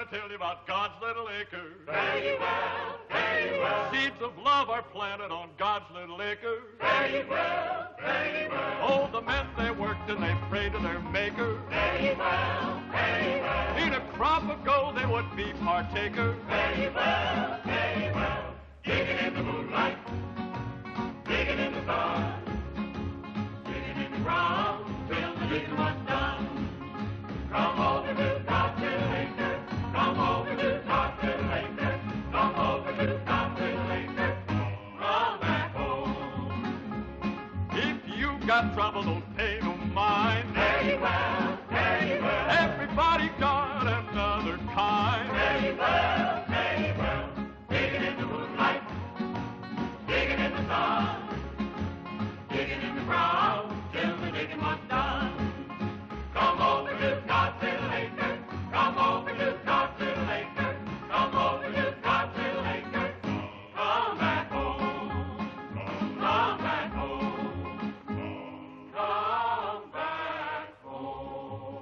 tell you about God's little acre. Fare ye well, fare ye well. Seeds of love are planted on God's little acre. Fare ye well, fare ye well. Oh, the men, they worked and they prayed to their maker. Fare ye well, fare ye well. In a crop of gold, they would be partaker. Fare ye well, fare ye well. Digging in the moonlight, digging in the sun, digging in the ground till the digging was done. Come over to God's little acre. Come over to God's little acre. Come over to God's little acre. Come back home. If you got trouble, don't pay no mind. Fare ye well, fare ye well. Everybody got another kind. Fare ye well, fare ye well. Digging in the moonlight, digging in the sun, digging in the ground till the digging was done. Come over to God's little acre. Come over to God's little acre. Come over to God's little acre. Come back home. Come back home. Come back home.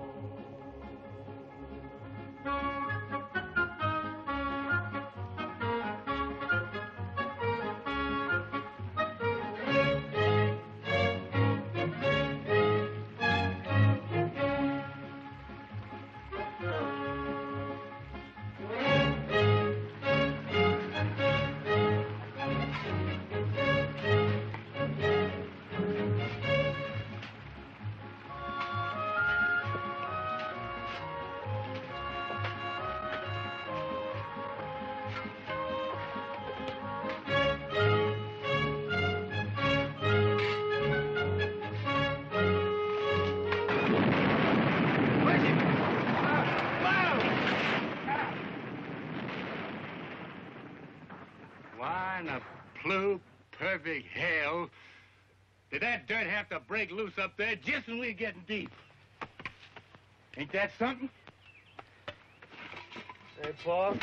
Why in the perfect hell did that dirt have to break loose up there just when we were getting deep? Ain't that something? Hey, Paul.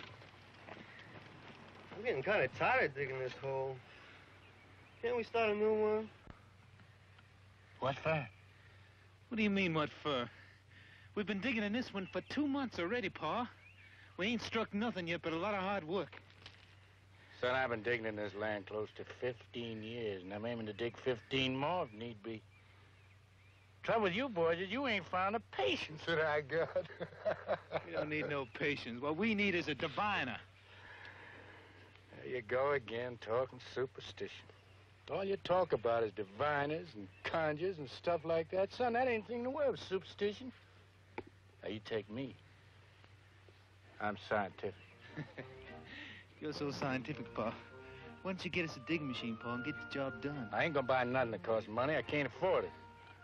I'm getting kind of tired of digging this hole. Can't we start a new one? What for? What do you mean, what for? We've been digging in this one for 2 months already, Pa. We ain't struck nothing yet, but a lot of hard work. Son, I've been digging in this land close to 15 years, and I'm aiming to dig 15 more if need be. Trouble with you boys is you ain't found the patience that I got. We don't need no patience. What we need is a diviner. There you go again, talking superstition. All you talk about is diviners and conjures and stuff like that. Son, that ain't anything in the world of superstition. Now, you take me. I'm scientific. You're so scientific, Pa. Why don't you get us a digging machine, Pa, and get the job done? I ain't gonna buy nothing that costs money. I can't afford it.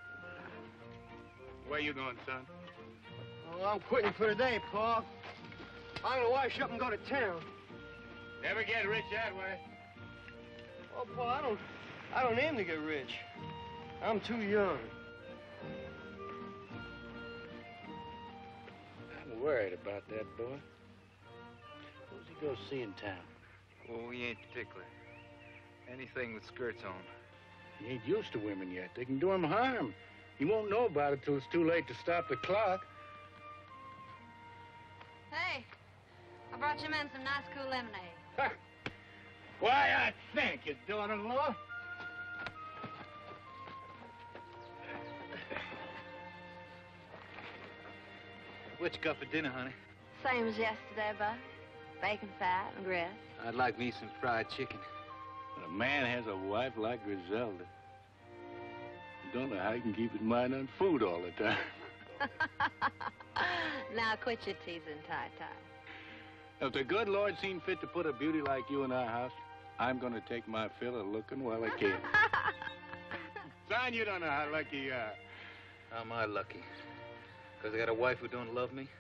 Where you going, son? Oh, I'm quitting for today, Paul. I'm gonna wash up and go to town. Never get rich that way. Oh, Paul, I don't aim to get rich. I'm too young. I'm worried about that boy. Who's he go see in town? Oh, he ain't particular. Anything with skirts on. He ain't used to women yet. They can do him harm. He won't know about it till it's too late to stop the clock. Hey, I brought your men some nice cool lemonade. Ha! Why, I thank you, daughter-in-law. What you got for dinner, honey? Same as yesterday, Buck. Bacon fat and grits. I'd like me some fried chicken. When a man has a wife like Griselda, you don't know how he can keep his mind on food all the time. Now quit your teasing, Ty-Ty. If the good Lord seen fit to put a beauty like you in our house, I'm going to take my fill of looking while I can. Son, you don't know how lucky you are. How am I lucky? Because I got a wife who don't love me?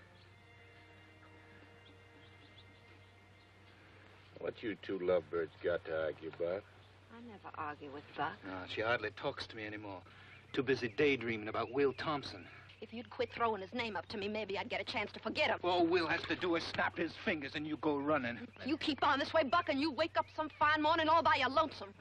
What you two lovebirds got to argue about? I never argue with Buck. No, she hardly talks to me anymore. Too busy daydreaming about Will Thompson. If you'd quit throwing his name up to me, maybe I'd get a chance to forget him. All Will has to do is snap his fingers and you go running. You keep on this way, Buck, and you wake up some fine morning all by your lonesome.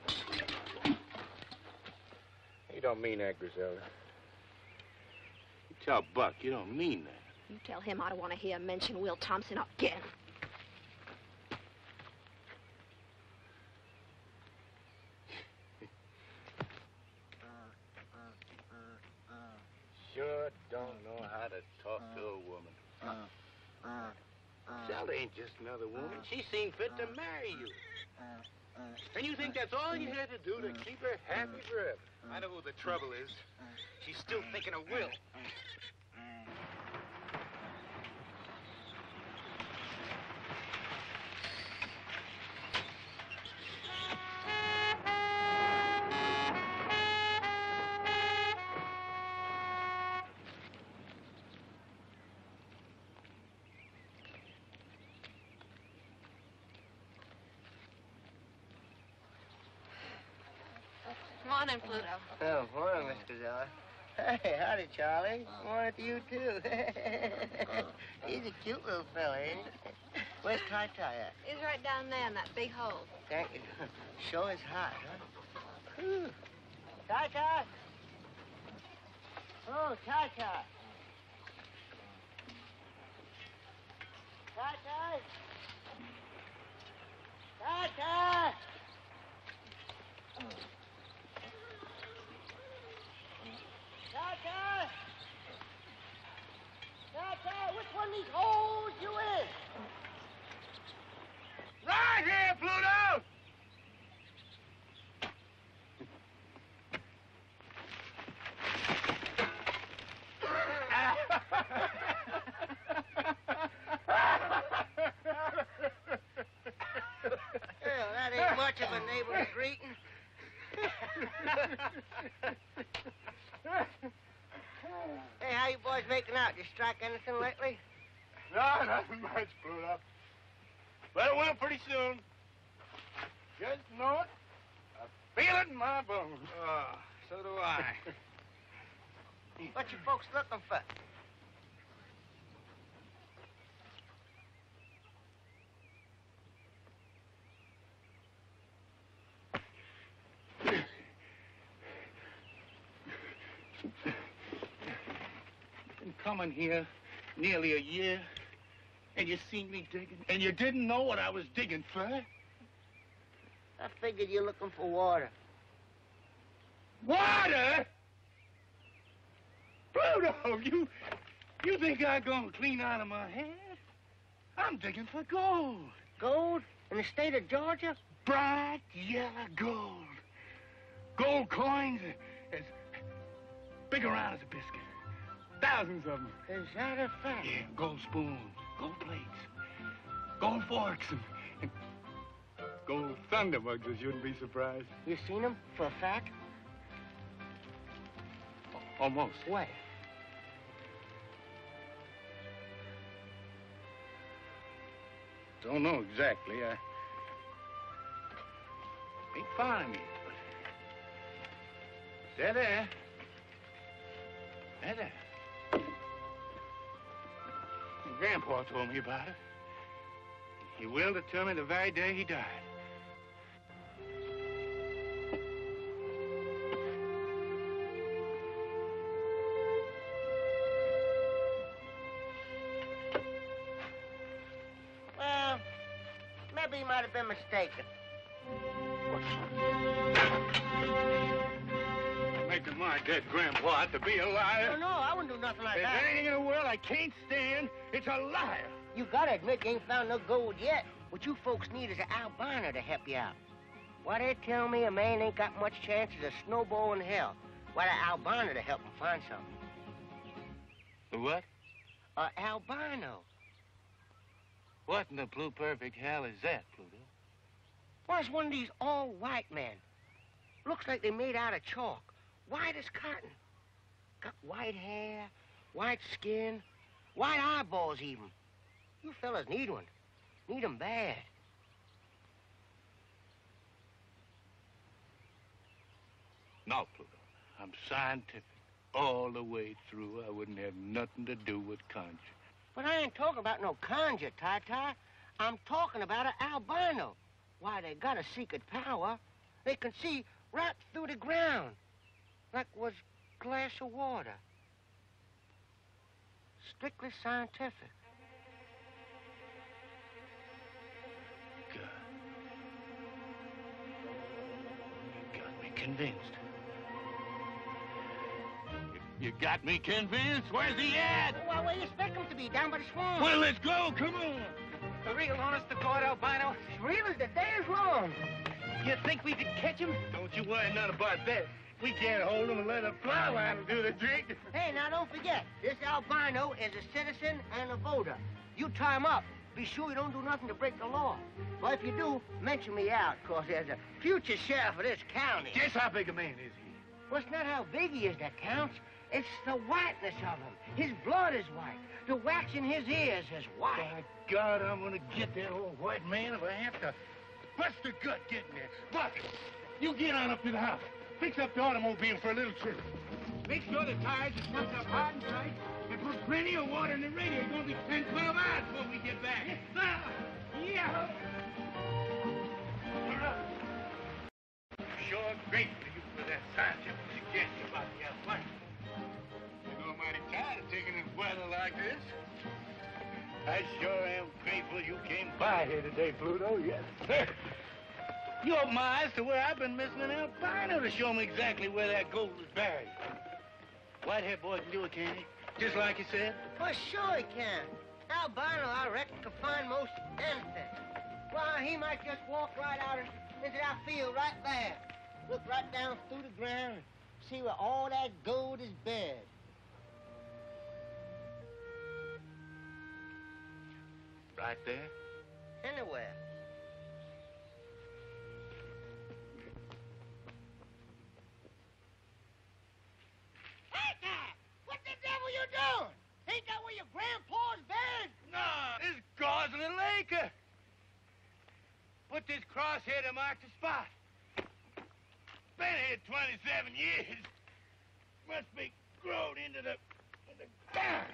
You don't mean that, Griselda. You tell Buck you don't mean that. You tell him I don't want to hear him mention Will Thompson again. Sure don't know how to talk to a woman. Zelda ain't just another woman. She seen fit to marry you. And you think that's all you had to do to keep her happy forever? I know who the trouble is. She's still thinking of Will. Morning, Pluto. Oh, morning, Miss Gazella. Hey, howdy, Charlie. Morning to you, too. He's a cute little fella, ain't he? Where's Ty-Ty at? He's right down there in that big hole. Thank you. Sure is hot, huh? Whew. Ty-Ty! Oh, Ty-Ty! Ty-Ty! Ty-Ty! Ty-Ty! Ty-Ty, which one of these holes you in? Right here, Pluto! Well, that ain't much of a neighborly greeting. Hey, how you boys making out? You strike anything lately? No, nothing much, Pluto. But it will pretty soon. Just know it. I feel it in my bones. Oh, so do I. What you folks looking for? Been coming here nearly a year, and you seen me digging, and you didn't know what I was digging for. I figured you're looking for water. Water? Pluto, you think I'm gonna clean out of my head? I'm digging for gold. Gold? In the state of Georgia? Bright yellow gold. Gold coins as big around as a biscuit. Thousands of them. Is that a fact? Yeah, gold spoons, gold plates, gold forks, and gold thunderbugs, I shouldn't be surprised. You seen them for a fact? Almost. Where? Don't know exactly. I ain't finding it, but they're there. They're there. And Grandpa told me about it. He willed it to me the very day he died. Well, maybe he might have been mistaken. Making my dead grandpa out to be a liar. No, I wouldn't do nothing like There's that. anything in the world I can't stand. It's a liar. You gotta admit you ain't found no gold yet. What you folks need is an albino to help you out. Why, they tell me a man ain't got much chance as a snowball in hell. Why, the albino to help him find something. The what? Albino. What in the blue perfect hell is that, Pluto? Well, it's one of these all-white men. Looks like they made out of chalk. White as cotton. Got white hair, white skin, white eyeballs even. You fellas need one. Need 'em bad. No, Pluto. I'm scientific. All the way through, I wouldn't have nothing to do with conjure. But I ain't talking about no conjure, Ty-Ty. I'm talking about an albino. Why, they got a secret power. They can see right through the ground. Like was glass of water. Strictly scientific. God. You got me convinced. You got me convinced. Where's he at? Well, where you expect him to be? Down by the swamp. Well, let's go. Come on. The real honest to God, albino. As real as the day is long. You think we could catch him? Don't you worry none about that. We can't hold him and let a fly line do the trick. Hey, now don't forget, this albino is a citizen and a voter. You tie him up. Be sure you don't do nothing to break the law. Well, if you do, mention me out, because there's a future sheriff of this county. Just how big a man is he? Well, it's not how big he is that counts. It's the whiteness of him. His blood is white. The wax in his ears is white. By God, I'm gonna get that old white man if I have to bust the gut getting there. Buck, you get on up to the house. Fix up the automobile for a little trip. Make sure the tires are swept up hard and tight, and put plenty of water in the radio. It's gonna be 10, 12 hours before we get back. Yes, sir. Yeah. Sure grateful to you for that scientific suggestion about the albino. You're mighty tired of taking in weather like this. I sure am grateful you came by here today, Pluto. Yes, sir. You opened my eyes to where I've been missing an albino to show me exactly where that gold is buried. Whitehead boy can do it, can't he? Just like you said. Well, sure he can. Albino, I reckon, can find most anything. Well, he might just walk right out into that field right there. Look right down through the ground and see where all that gold is buried. Right there? Anywhere. Hey, there! What the devil you doing? Ain't that where your grandpa's buried? No, this is God's little acre. Put this crosshair to mark the spot. Been here 27 years. Must be grown into the ground.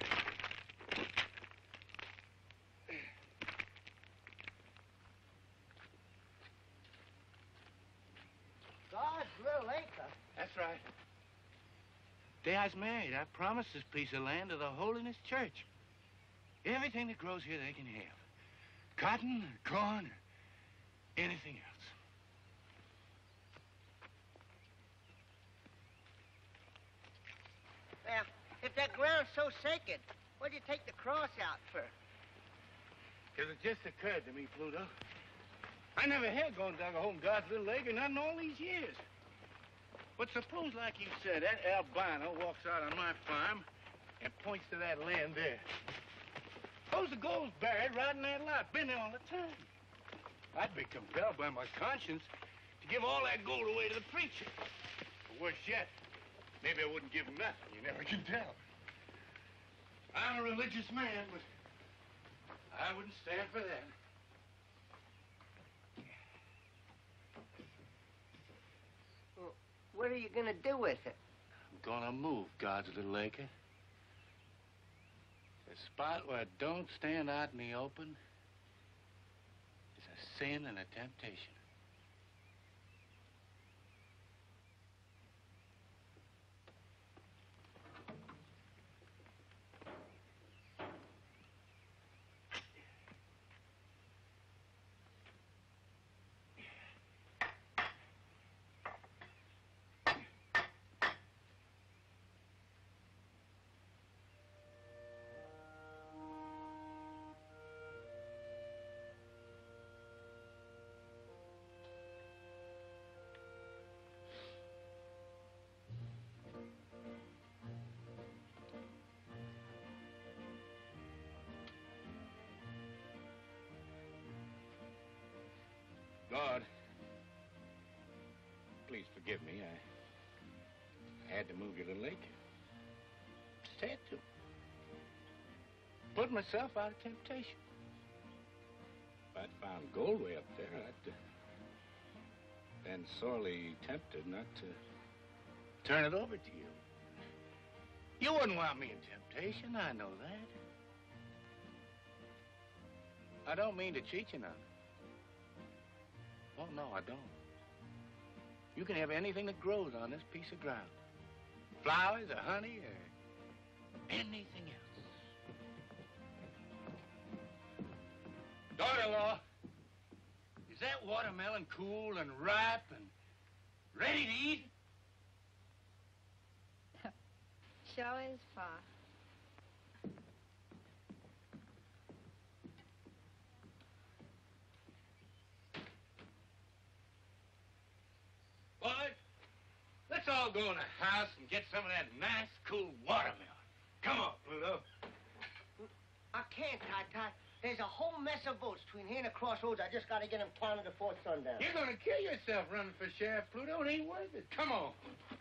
God's little acre. That's right. Day I was married, I promised this piece of land to the Holiness Church. Everything that grows here they can have. Cotton, corn, anything else. Well, if that ground's so sacred, what'd you take the cross out for? Because it just occurred to me, Pluto. I never had gone down a hole in God's little acre, not in all these years. But suppose, like you said, that albino walks out on my farm and points to that land there. Suppose the gold's buried right in that lot. Been there all the time. I'd be compelled by my conscience to give all that gold away to the preacher. Or worse yet, maybe I wouldn't give him nothing. You never can tell. I'm a religious man, but I wouldn't stand for that. Well, what are you gonna do with it? I'm gonna move God's little acre. A spot where it don't stand out in the open is a sin and a temptation. God, please forgive me. I had to move your little acre. Just had to. Put myself out of temptation. If I'd found gold way up there, I'd been sorely tempted not to turn it over to you. You wouldn't want me in temptation, I know that. I don't mean to cheat you none. Oh, no, I don't. You can have anything that grows on this piece of ground. Flowers or honey or anything else. Daughter-in-law, is that watermelon cool and ripe and ready to eat? Sure is, Pa. Boys, let's all go in the house and get some of that nice, cool watermelon. Come on, Pluto. I can't, Ty. There's a whole mess of votes between here and the crossroads. I just got to get them counted before sundown. You're going to kill yourself running for sheriff, Pluto. It ain't worth it. Come on.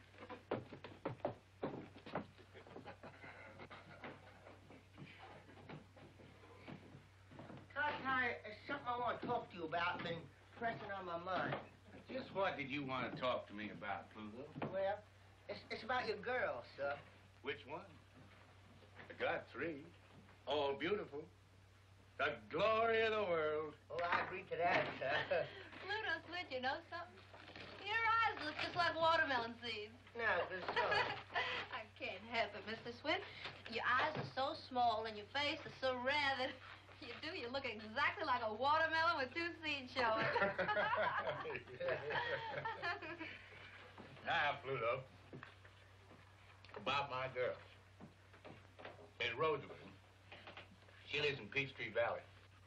Ty, there's something I want to talk to you about. Been pressing on my mind. Just what did you want to talk to me about, Pluto? Well, it's about your girl, sir. Which one? I got 3. All beautiful. The glory of the world. Oh, I agree to that, sir. Pluto, Switch, you know something? Your eyes look just like watermelon seeds. No, this so. I can't help it, Mr. Swin. Your eyes are so small and your face is so rare that you look exactly like a watermelon with 2 seeds showing. Now, Pluto, about my girl. In Roosevelt. She lives in Peachtree Valley.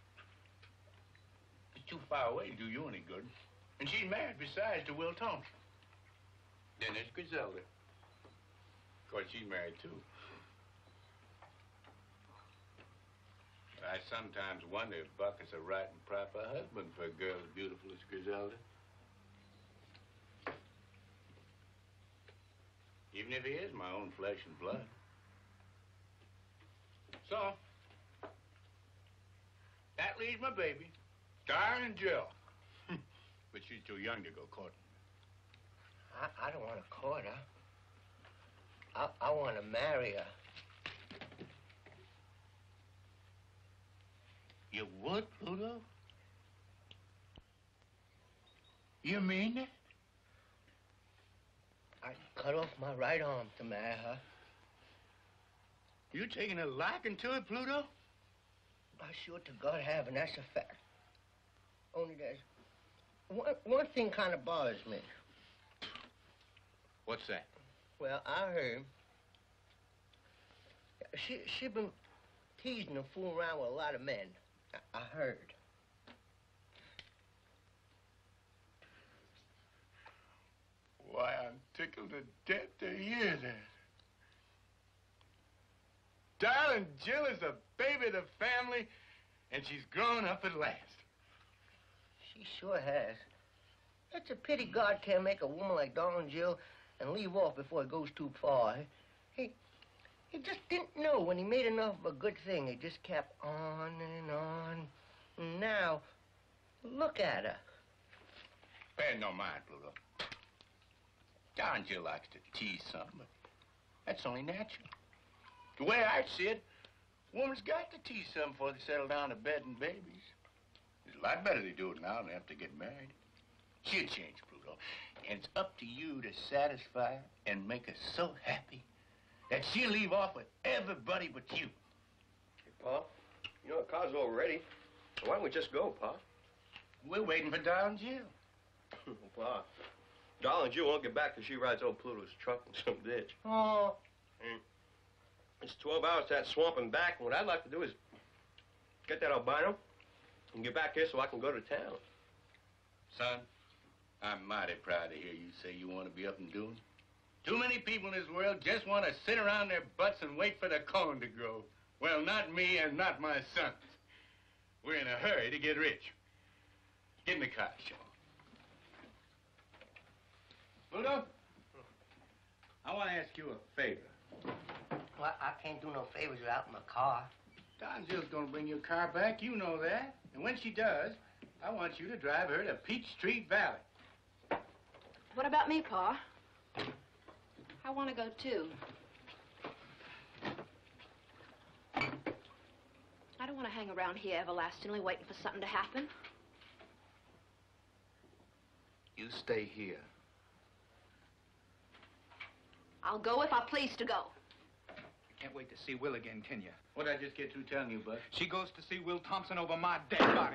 It's too far away to do you any good. And she's married besides to Will Thompson. Then there's Griselda. Of course, she's married too. I sometimes wonder if Buck is a right and proper husband for a girl as beautiful as Griselda. Even if he is my own flesh and blood. So, that leaves my baby, darling Jill. But she's too young to go courting. I don't want to court her. I want to marry her. You would, Pluto? You mean that? I'd cut off my right arm to marry her. You taking a liking to it, Pluto? I sure to God have, and that's a fact. Only there's one thing kind of bothers me. What's that? Well, I heard she been teasing and fooling around with a lot of men. I heard. Why, I'm tickled to death to hear that. Darling Jill is the baby of the family, and she's grown up at last. She sure has. It's a pity God can't make a woman like darling Jill and leave off before it goes too far. He just didn't know when he made enough of a good thing. He just kept on and on. And now, look at her. Pay no mind, Pluto. Darling Jill likes to tease some, but that's only natural. The way I see it, a woman's got to tease some before they settle down to bed and babies. It's a lot better they do it now than after they get married. She'll change, Pluto. And it's up to you to satisfy her and make her so happy that she'll leave off with everybody but you. Hey, Pa, you know the car's all ready. Why don't we just go, Pa? We're waiting for darling Jill. Pa, darling Jill won't get back till she rides old Pluto's truck in some ditch. Oh. It's 12 hours to that swamp and back, and what I'd like to do is get that albino and get back here so I can go to town. Son, I'm mighty proud to hear you say you want to be up and doing. Too many people in this world just want to sit around their butts and wait for the corn to grow. Well, not me and not my sons. We're in a hurry to get rich. Get in the car, Sean. Pluto, I want to ask you a favor. Well, I can't do no favors without my car. Don Jill's going to bring your car back. You know that. And when she does, I want you to drive her to Peachtree Valley. What about me, Pa? I want to go, too. I don't want to hang around here everlastingly waiting for something to happen. You stay here. I'll go if I please to go. Can't wait to see Will again, can you? What'd I just get through telling you, Bud? She goes to see Will Thompson over my dead body.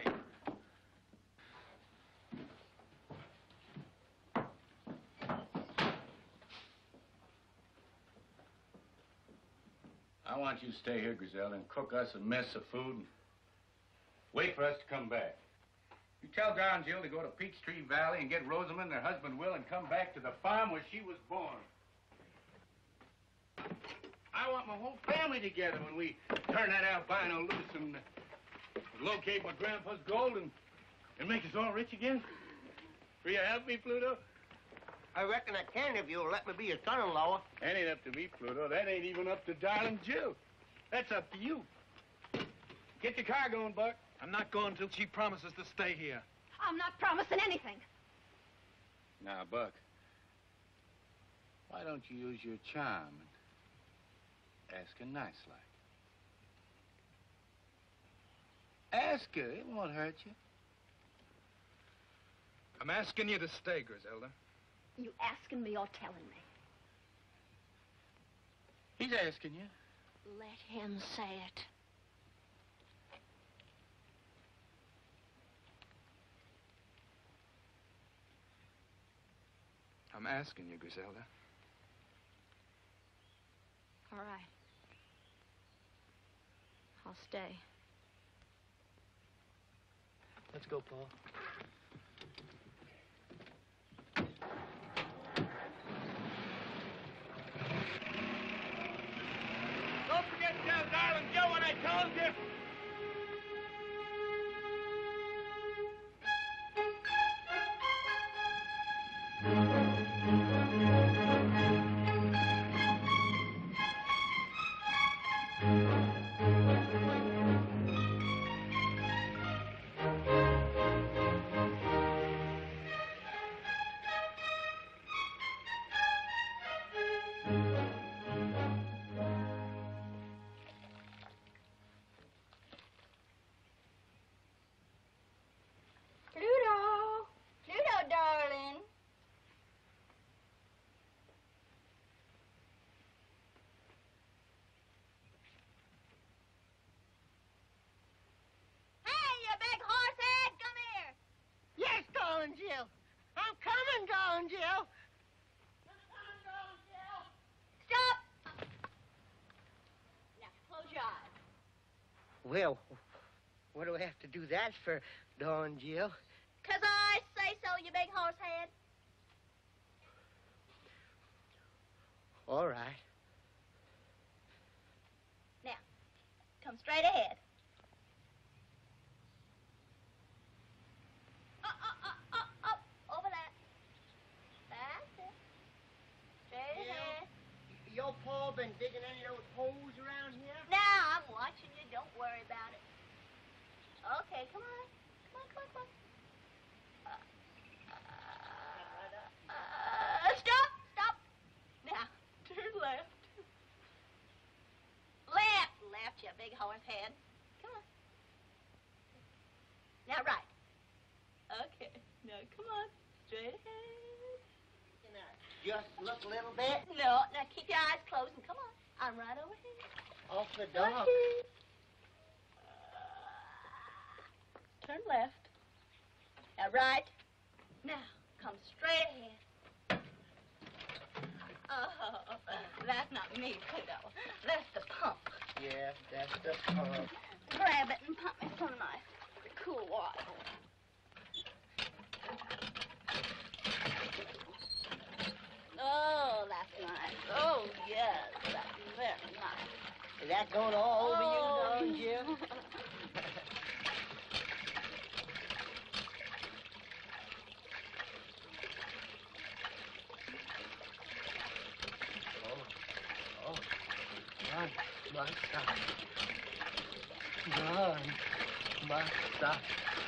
I want you to stay here, Griselda, and cook us a mess of food and wait for us to come back. You tell Don Jill to go to Peachtree Valley and get Rosamond and her husband Will and come back to the farm where she was born. I want my whole family together when we turn that albino loose and locate my grandpa's gold and make us all rich again. Will you help me, Pluto? I reckon I can if you'll let me be your son-in-law. That ain't up to me, Pluto. That ain't even up to darling Jill. That's up to you. Get your car going, Buck. I'm not going till she promises to stay here. I'm not promising anything. Now, Buck, why don't you use your charm and ask her nice like? Ask her. It won't hurt you. I'm asking you to stay, Griselda. You asking me or telling me? He's asking you. Let him say it. I'm asking you, Griselda. All right. I'll stay. Let's go, Paul. Don't forget to tell darling Joe what I told you. Jill. I'm coming, darling Jill. Stop! Now, close your eyes. Well, what do I have to do that for, darling Jill? 'Cause I say so, you big horse head. All right. Now, come straight ahead. Up, over that. That's it. Straight ahead. Your pa been digging any of those holes around here? Now, I'm watching you. Don't worry about it. Okay, come on. Come on. Stop. Now, turn left. Left, you big horse head. Come on. Now, right. Okay. Now, come on. Straight ahead. Just look a little bit. No, now keep your eyes closed and come on. I'm right over here. Off the dock. Turn left. Now, right. Now, come straight ahead. Oh, that's not me, Pluto. That's the pump. Yeah, that's the pump. Grab it and pump me some nice, cool water. Oh, that's nice. Oh, yes, that's very nice. Is that going all over you, darling Jill? My sock. Don, my sock.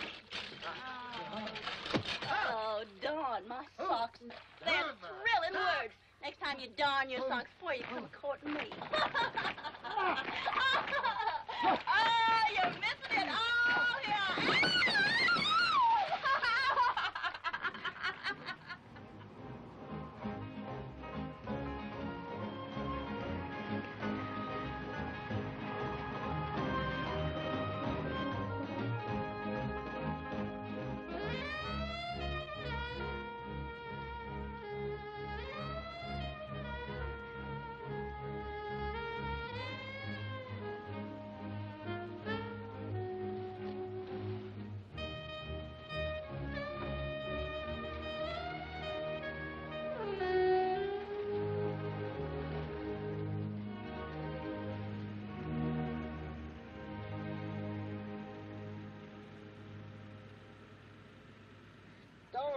Oh, Dawn, my socks. They're thrilling words. Next time you darn your socks before you come courting me. Oh, you're missing it. Oh, yeah.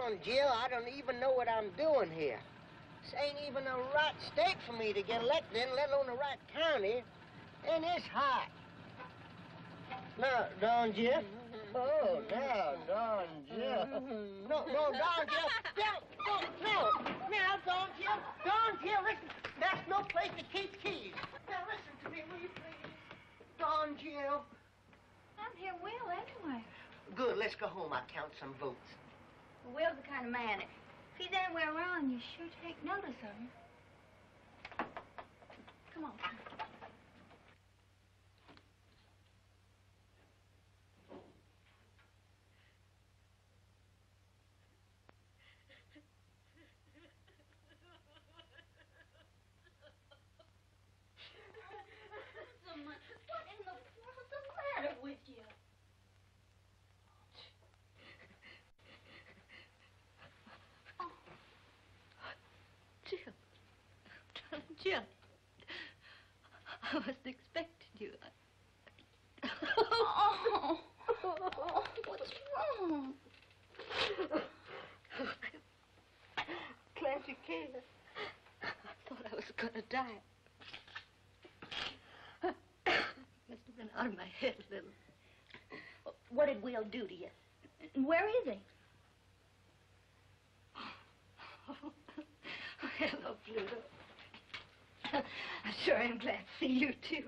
Darn, Jill, I don't even know what I'm doing here. This ain't even the right state for me to get elected in, let alone the right county. And it's hot. No, darn, Jill. Oh, no, darn, Jill. No, darn, Jill. No, darn, Jill. Darn, Jill, listen. That's no place to keep keys. Now, listen to me, will you please? Darn, Jill. I'm here, Will, anyway. Good, let's go home. I'll count some votes. Will's the kind of man, if he's anywhere around, you sure take notice of him. Come on. What in the world's the matter with you? Jill, I wasn't expecting you. Oh, what's wrong? Glad you came. I thought I was going to die. Must have been out of my head a little. What did Will do to you? And where is he? Hello, Pluto. I sure am glad to see you, too.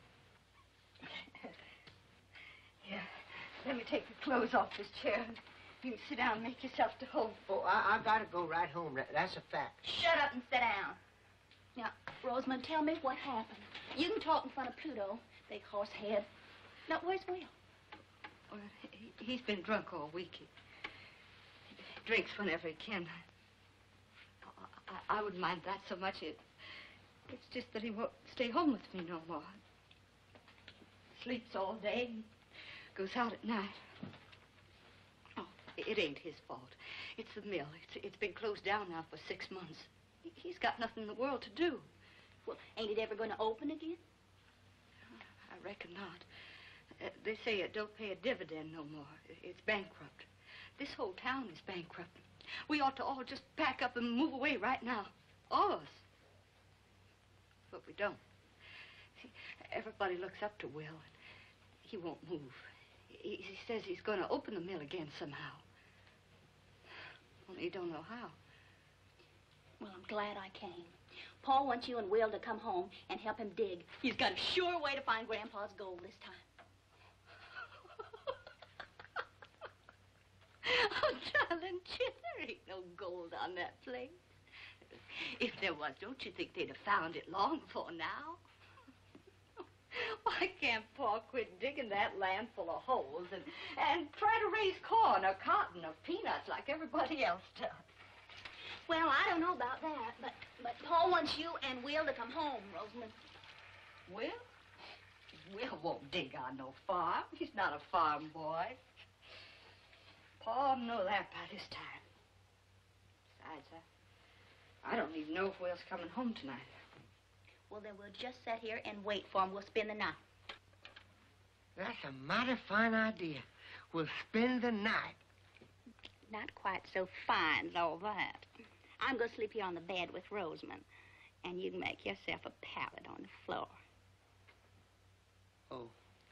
Here, let me take the clothes off this chair. You can sit down and make yourself to home. Oh, I gotta go right home. That's a fact. Shut up and sit down. Now, Rosamond, tell me what happened. You can talk in front of Pluto, big horse head. Now, where's Will? Well, he's been drunk all week. He drinks whenever he can. I wouldn't mind that so much. It's just that he won't stay home with me no more. Sleeps all day and goes out at night. Oh, it ain't his fault. It's the mill. It's been closed down now for 6 months. He's got nothing in the world to do. Well, ain't it ever going to open again? I reckon not. They say it don't pay a dividend no more. It's bankrupt. This whole town is bankrupt. We ought to all just pack up and move away right now. All of us. But we don't. See, everybody looks up to Will, and he won't move. He says he's going to open the mill again somehow. Only he don't know how. Well, I'm glad I came. Paul wants you and Will to come home and help him dig. He's got a sure way to find Grandpa's gold this time. Oh, darling, there ain't no gold on that place. If there was, don't you think they'd have found it long before now? Why can't Paul quit digging that land full of holes and try to raise corn or cotton or peanuts like everybody else does? Well, I don't know about that, but Paul wants you and Will to come home, Rosamond. Will? Will won't dig on no farm. He's not a farm boy. Paul know that by this time. Besides, I don't even know if Will's coming home tonight. Well, then we'll just sit here and wait for him. We'll spend the night. That's a mighty fine idea. We'll spend the night. Not quite so fine as all that. I'm going to sleep here on the bed with Rosamond, and you can make yourself a pallet on the floor. Oh.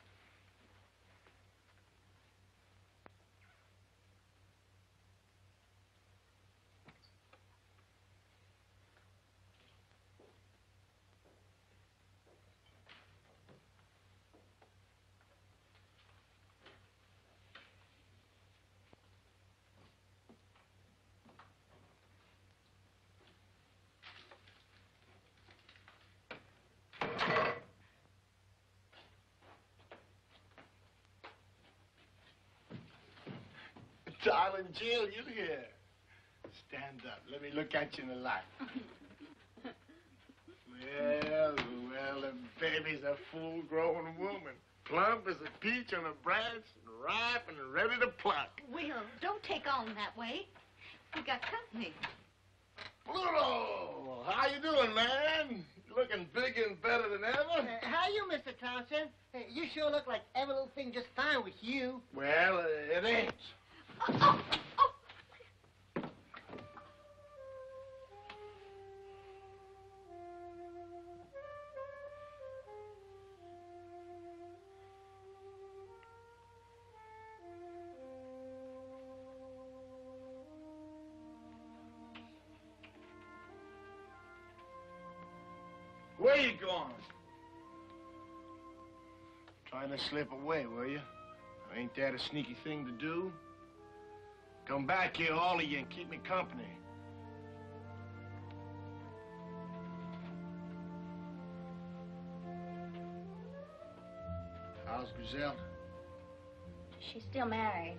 Darling Jill, you here. Stand up. Let me look at you in the light. Well, the baby's a full-grown woman. Plump as a peach on a branch, and ripe and ready to pluck. Will, don't take on that way. We got company. Pluto! How you doing, man? Looking bigger and better than ever. How you, Mr. Townsend? You sure look like every little thing just fine with you. Well, it ain't. Oh. you going? Trying to slip away, were you? Ain't that a sneaky thing to do? Come back here, all of you, and keep me company. How's Griselda? She's still married.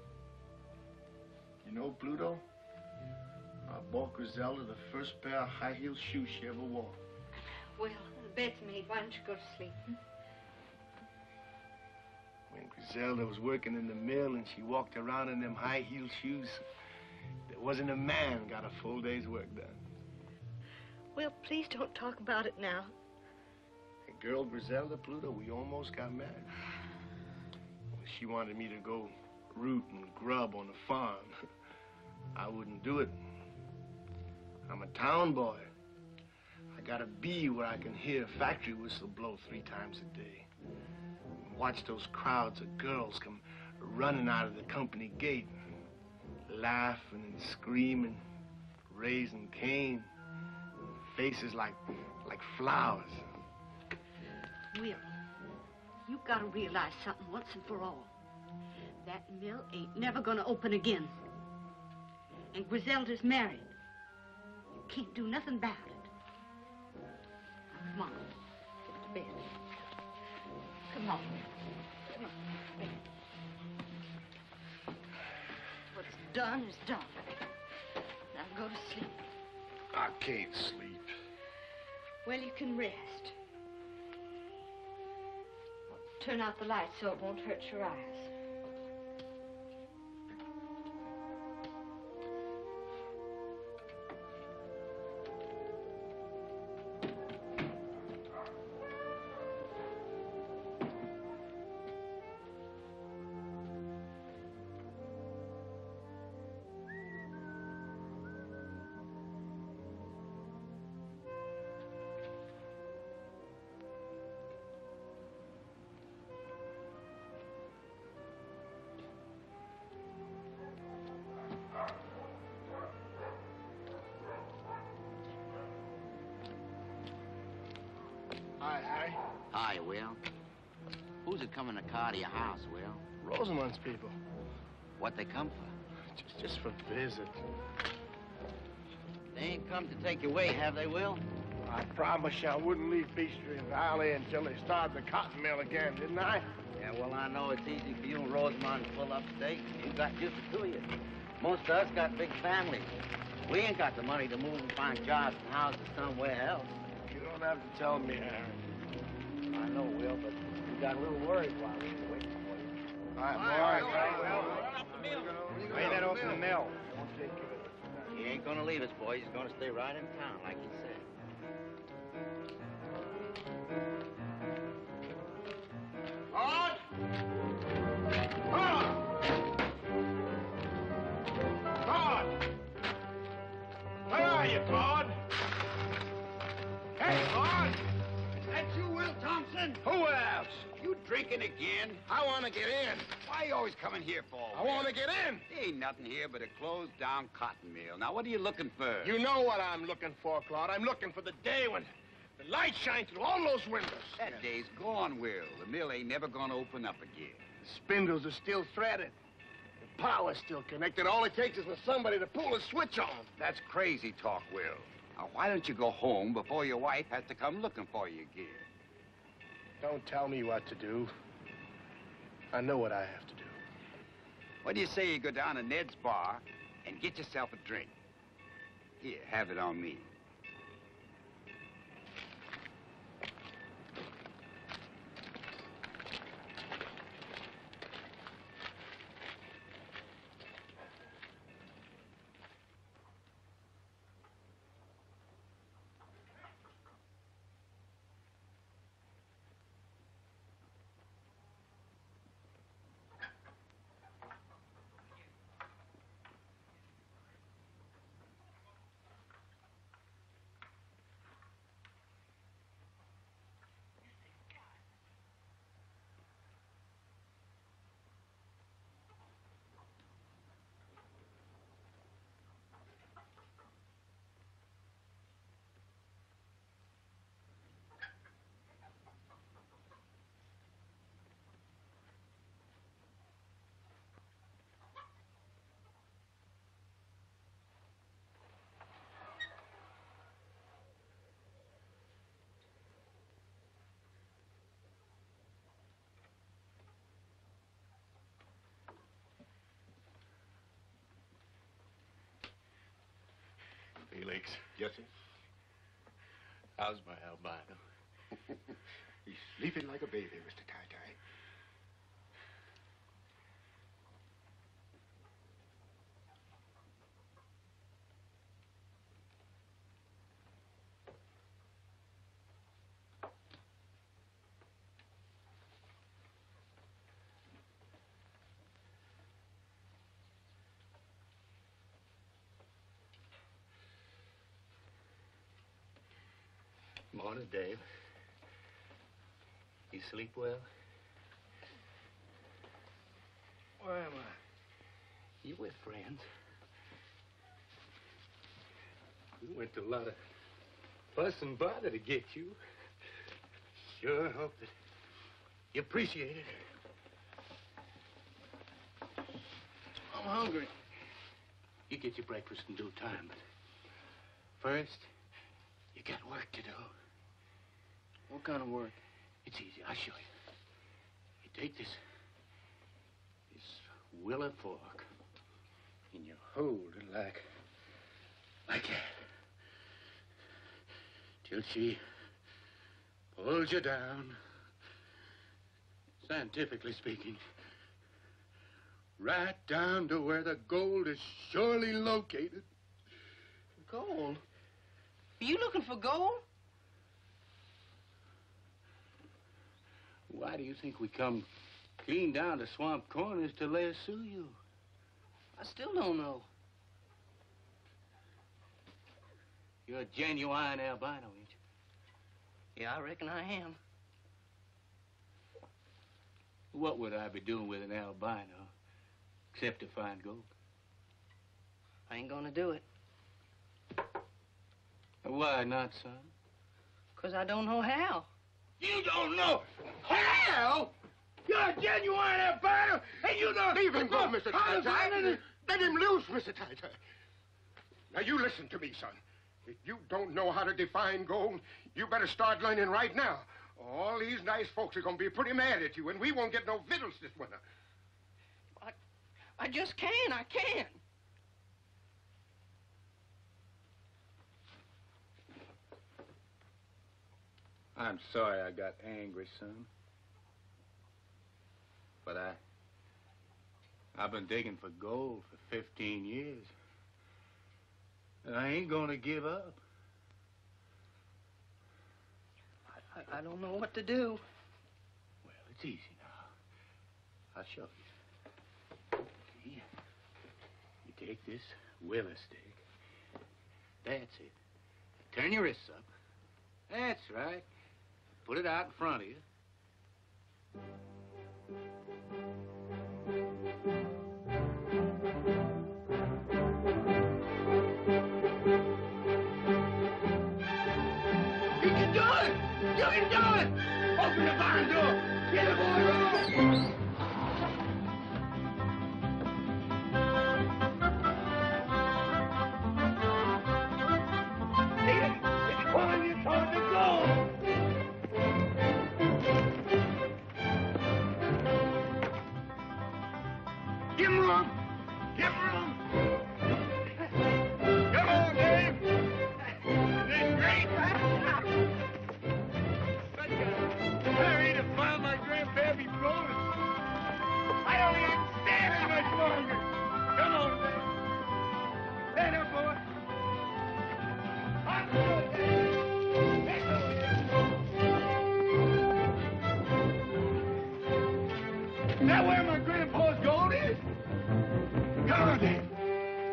You know, Pluto, I bought Griselda the first pair of high-heel shoes she ever wore. Well, the bed's made. Why don't you go to sleep? When Griselda was working in the mill and she walked around in them high-heel shoes, there wasn't a man got a full day's work done. Well, please don't talk about it now. And girl Griselda, Pluto, we almost got married. She wanted me to go root and grub on the farm. I wouldn't do it. I'm a town boy. I gotta be where I can hear a factory whistle blow 3 times a day. And watch those crowds of girls come running out of the company gate, laughing and screaming, raising Cain, faces like flowers. Will, you've got to realize something once and for all. That mill ain't never gonna open again. And Griselda's married. You can't do nothing about it. Now, come on. Get to bed. Come on. Come on. Bed. What's done is done. Now go to sleep. I can't sleep. Well, you can rest. Turn out the light so it won't hurt your eyes. Hi, Harry. Hi, Will. Who's it coming to car to your house, Will? Rosamund's people. What they come for? Just for visit. They ain't come to take you away, have they, Will? I promised you I wouldn't leave Peachtree Valley until they started the cotton mill again, didn't I? Yeah, well, I know it's easy for you and Rosamond to pull up state. You got just the two of you. Most of us got big families. We ain't got the money to move and find jobs and houses somewhere else. You don't have to tell me, Harry. I know, Will, but we got a little worried while we were waiting for you. All right, boys. Wait, let open the mill. He ain't gonna leave us, boys. He's gonna stay right in town, like he said. Claude! Claude! Claude! Where are you, Claude? Hey, Claude! That you, Will Thompson? Who else? You drinking again? I want to get in. Why you always coming here for? I want to get in. There ain't nothing here but a closed-down cotton mill. Now, what are you looking for? You know what I'm looking for, Claude. I'm looking for the day when the light shines through all those windows. That day's gone, Will. The mill ain't never gonna open up again. The spindles are still threaded. The power's still connected. All it takes is for somebody to pull a switch on. That's crazy talk, Will. Now, why don't you go home before your wife has to come looking for you again? Don't tell me what to do. I know what I have to do. What do you say you go down to Ned's bar and get yourself a drink? Here, have it on me. Felix. Yes, sir? How's my albino? He's sleeping like a baby, Mr. Ty-Ty. Morning, Dave. You sleep well? Where am I? You with friends. We went to a lot of fuss and bother to get you. Sure hope that you appreciate it. I'm hungry. You get your breakfast in due time, but first, you got work to do. What kind of work? It's easy. I'll show you. You take this willow fork, and you hold it like that, till she pulls you down. Scientifically speaking, right down to where the gold is surely located. Gold? Are you looking for gold? Why do you think we come clean down to Swamp Corners to lasso you? I still don't know. You're a genuine albino, ain't you? Yeah, I reckon I am. What would I be doing with an albino except to find gold? I ain't gonna do it. Why not, son? 'Cause I don't know how. You don't know how? You're a genuine albino, and you don't... Leave him go, Mr. Ty-Ty. Let him loose, Mr. Ty-Ty. Now, you listen to me, son. If you don't know how to define gold, you better start learning right now. All these nice folks are going to be pretty mad at you, and we won't get no victuals this winter. I just can't. I can't. I'm sorry I got angry, son. But I've been digging for gold for 15 years. And I ain't gonna give up. I don't know what to do. Well, it's easy now. I'll show you. See? You take this willow stick. That's it. Turn your wrists up. That's right. Put it out in front of you. You can do it! You can do it! Open the barn door! Get a boy roll! It's pulling you toward the goal! Give him room! Give him room! Come on, Dave! This great! Hurry to find my grandpappy bonus! I don't even stand it much longer! Come on, Dave! Stand up, boy! On the road, Dave! Let's go, Dave! Is that where my grandpa's gold is? Come on, Dave!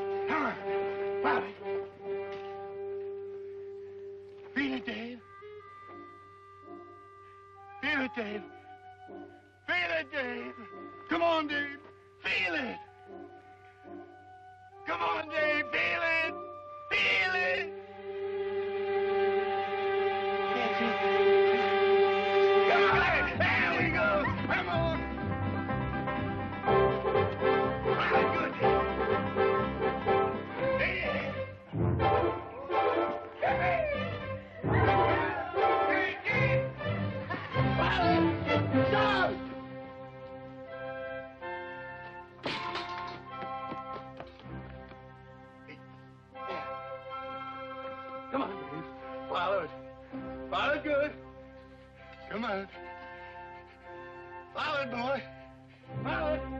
All good. Come on. Follow it, boy. Follow it.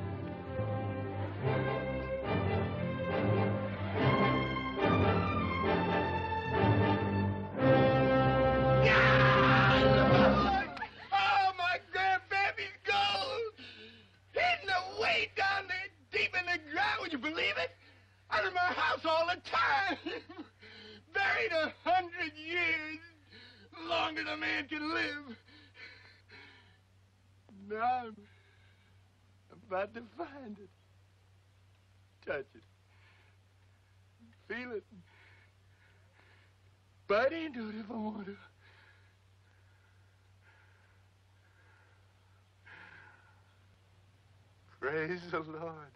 Oh, my grandbaby's gold! Hidden away down there deep in the ground. Would you believe it? Under my house all the time. Buried 100 years. Longer than a man can live. Now I'm about to find it. Touch it. Feel it. Bite into it if I want to. Praise the Lord.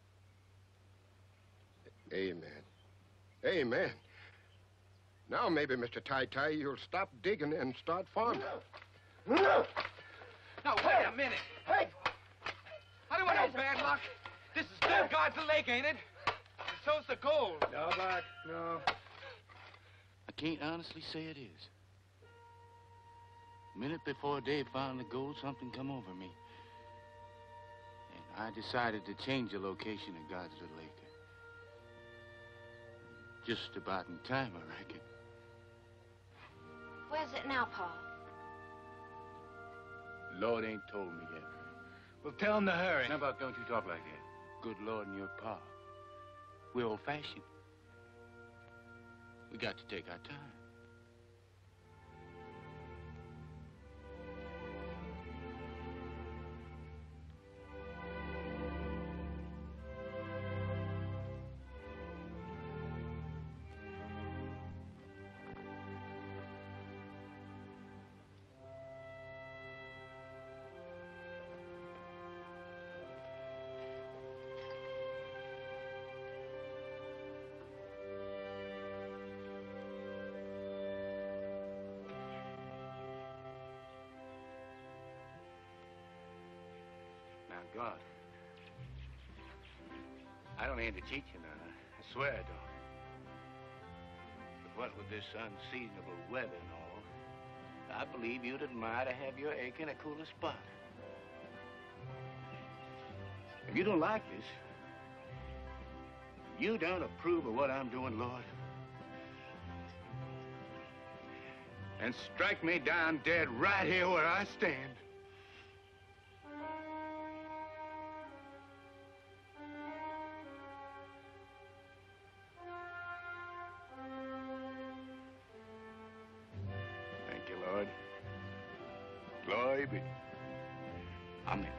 Amen. Amen. Now maybe, Mr. Ty-Ty, you'll stop digging and start farming. Now, wait a minute. Hey! I don't want no bad luck. This is good God's lake, ain't it? And so's the gold. No, Buck, no. I can't honestly say it is. A minute before Dave found the gold, something come over me. And I decided to change the location of God's little acre. Just about in time, I reckon. Where's it now, Pa? Lord ain't told me yet. Well, tell him to hurry. Now, Buck, don't you talk like that. Good Lord and your pa. We're old-fashioned. We got to take our time. God. I don't aim to cheat you now. I swear I don't. But what with this unseasonable weather and all, I believe you'd admire to have your acre in a cooler spot. If you don't like this, you don't approve of what I'm doing, Lord, and strike me down dead right here where I stand. Glory be. Amen.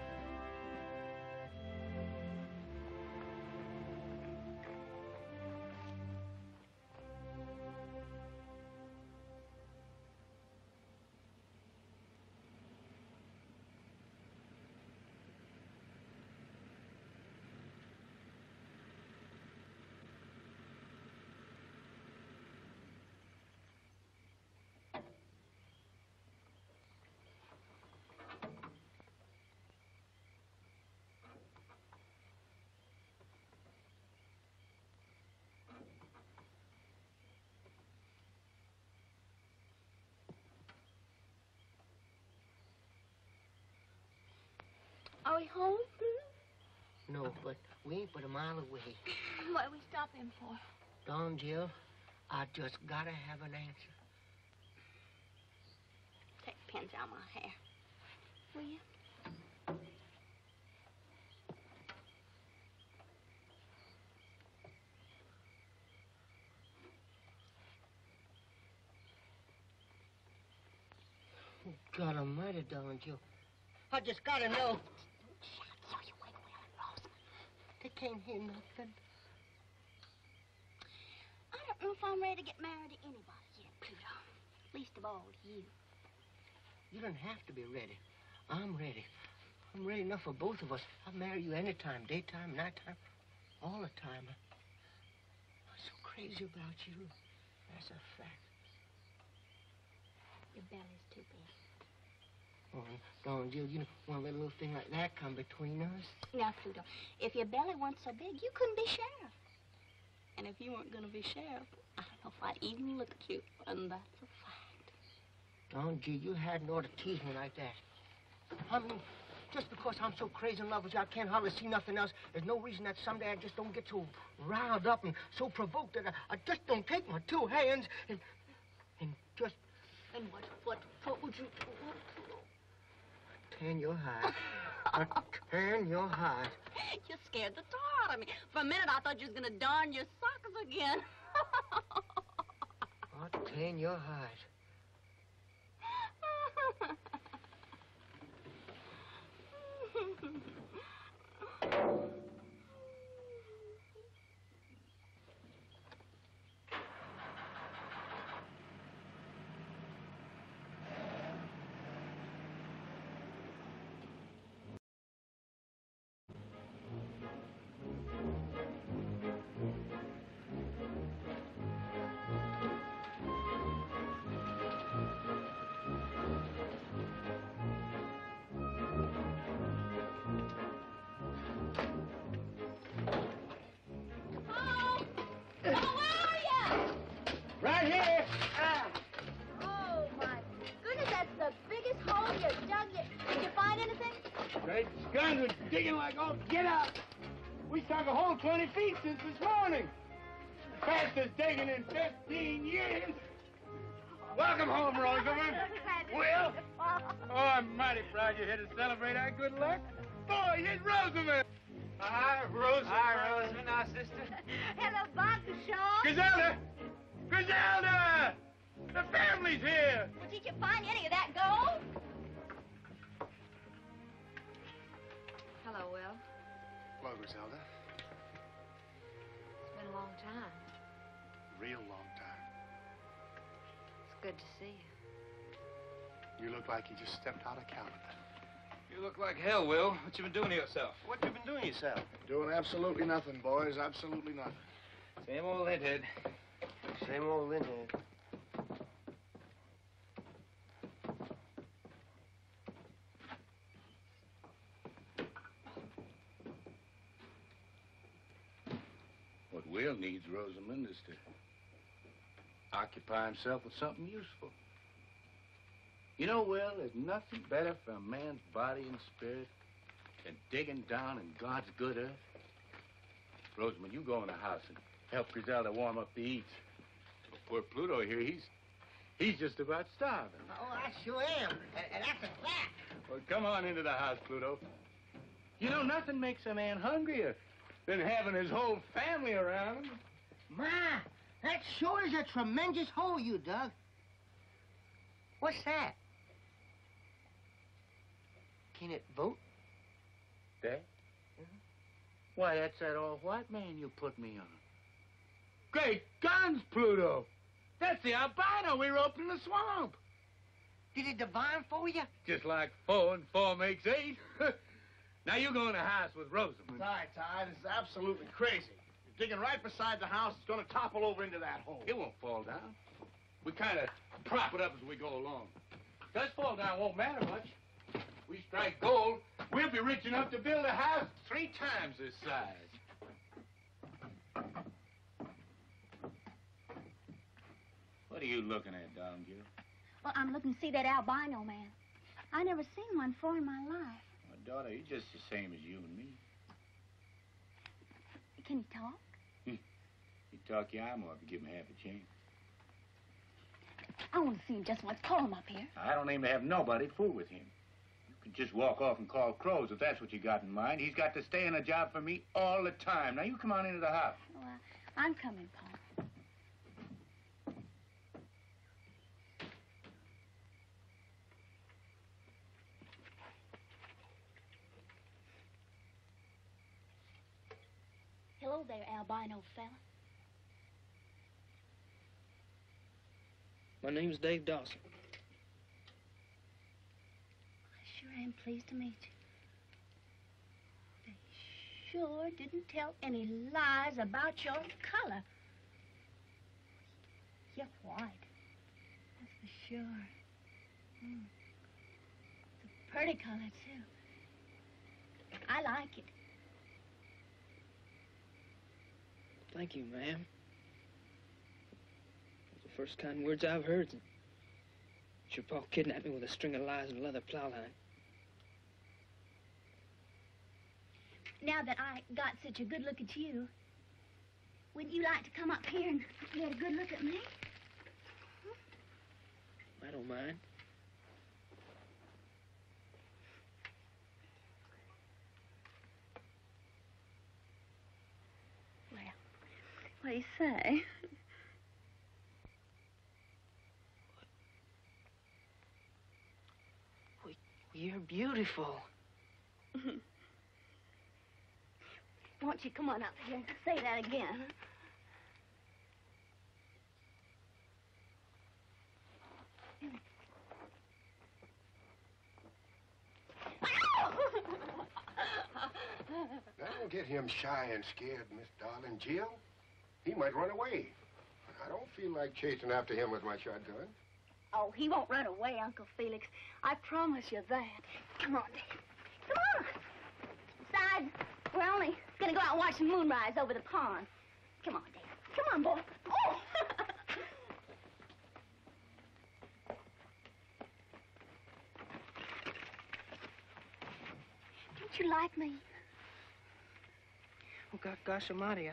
Are we home? No, but we ain't but a mile away. What are we stopping for? Don, Jill, I just gotta have an answer. Take the pins out of my hair. Will you? God almighty, Don, Jill. I just gotta know. So you wait for Rosamond. They can't hear nothing. I don't know if I'm ready to get married to anybody yet, Pluto. Least of all to you. You don't have to be ready. I'm ready. I'm ready enough for both of us. I'll marry you anytime, daytime, nighttime, all the time. I'm so crazy about you. That's a fact. Your belly's too big. Oh, Don, Jill, you don't want to let a little thing like that come between us. Now, Pluto, if your belly weren't so big, you couldn't be sheriff. And if you weren't going to be sheriff, I don't know if I'd even look at you. And that's a fact. Oh, gee, you hadn't ought to tease me like that. I mean, just because I'm so crazy in love with you, I can't hardly see nothing else. There's no reason that someday I just don't get so riled up and so provoked that I just don't take my two hands and just... And what would you do? Tan your hide. Tan your hide. You scared the tar out of me. For a minute, I thought you was going to darn your socks again. I'll tan your hide. Right here. Oh, my goodness, that's the biggest hole you dug yet. Did you find anything? Great guns are digging like, oh, get out. We sunk a hole 20 feet since this morning. Fastest digging in 15 years. Welcome home, Rosamond. Will? Oh, I'm mighty proud you're here to celebrate our good luck. Boy, here's Rosamond. Hi, Rosamond. Hi, Rosamond, our sister. Hello, Shaw. Griselda! Griselda! The family's here. Well, did you find any of that gold? Hello, Will. Hello, Griselda. It's been a long time. Real long time. It's good to see you. You look like you just stepped out of Canada. You look like hell, Will. What you been doing to yourself? What you been doing yourself? Doing absolutely nothing, boys. Absolutely nothing. Same old linthead. Same old linthead. What Will needs, Rosamond, is to occupy himself with something useful. You know, Will, there's nothing better for a man's body and spirit than digging down in God's good earth. Rosamond, you go in the house and help Griselda warm up the eats. Poor Pluto here, he's just about starving. Oh, I sure am. And that's a fact. Well, come on into the house, Pluto. You know, nothing makes a man hungrier than having his whole family around him. Ma, that sure is a tremendous hole you dug. What's that? Can it vote? That? Why, that's that all-white man you put me on. Great guns, Pluto! That's the albino we roped in the swamp. Did it divine for you? Just like 4 and 4 makes 8. Now you go in the house with Rosamond. Ty, this is absolutely crazy. You're digging right beside the house. It's going to topple over into that hole. It won't fall down. We kind of prop it up as we go along. If it does fall down, it won't matter much. We strike gold, we'll be rich enough to build a house 3 times this size. What are you looking at, Dongil? Well, I'm looking to see that albino man. I never seen one before in my life. My daughter, he's just the same as you and me. Can he talk? He'd talk your arm off if you give him half a chance. I want to see him just once. Call him up here. I don't aim to have nobody fool with him. You can just walk off and call crows if that's what you got in mind. He's got to stay in a job for me all the time. Now, you come on into the house. Well, I'm coming, Paul. Hello there, albino fella. My name's Dave Dawson. I sure am pleased to meet you. They sure didn't tell any lies about your color. You're white. That's for sure. It's a pretty color, too. I like it. Thank you, ma'am. Those are the first kind words I've heard. Your pa kidnapped me with a string of lies and a leather plow line. Now that I got such a good look at you, wouldn't you like to come up here and get a good look at me? I don't mind. Well, what do you say? You're beautiful. Won't you come on up here and say that again? Don't get him shy and scared, Miss Darling Jill. He might run away. I don't feel like chasing after him with my shotgun. Oh, he won't run away, Uncle Felix. I promise you that. Come on, Dad. Come on. Besides, we're only going to go out and watch the moonrise over the pond. Come on, Dad. Come on, boy. Oh! Don't you like me? Oh, gosh almighty,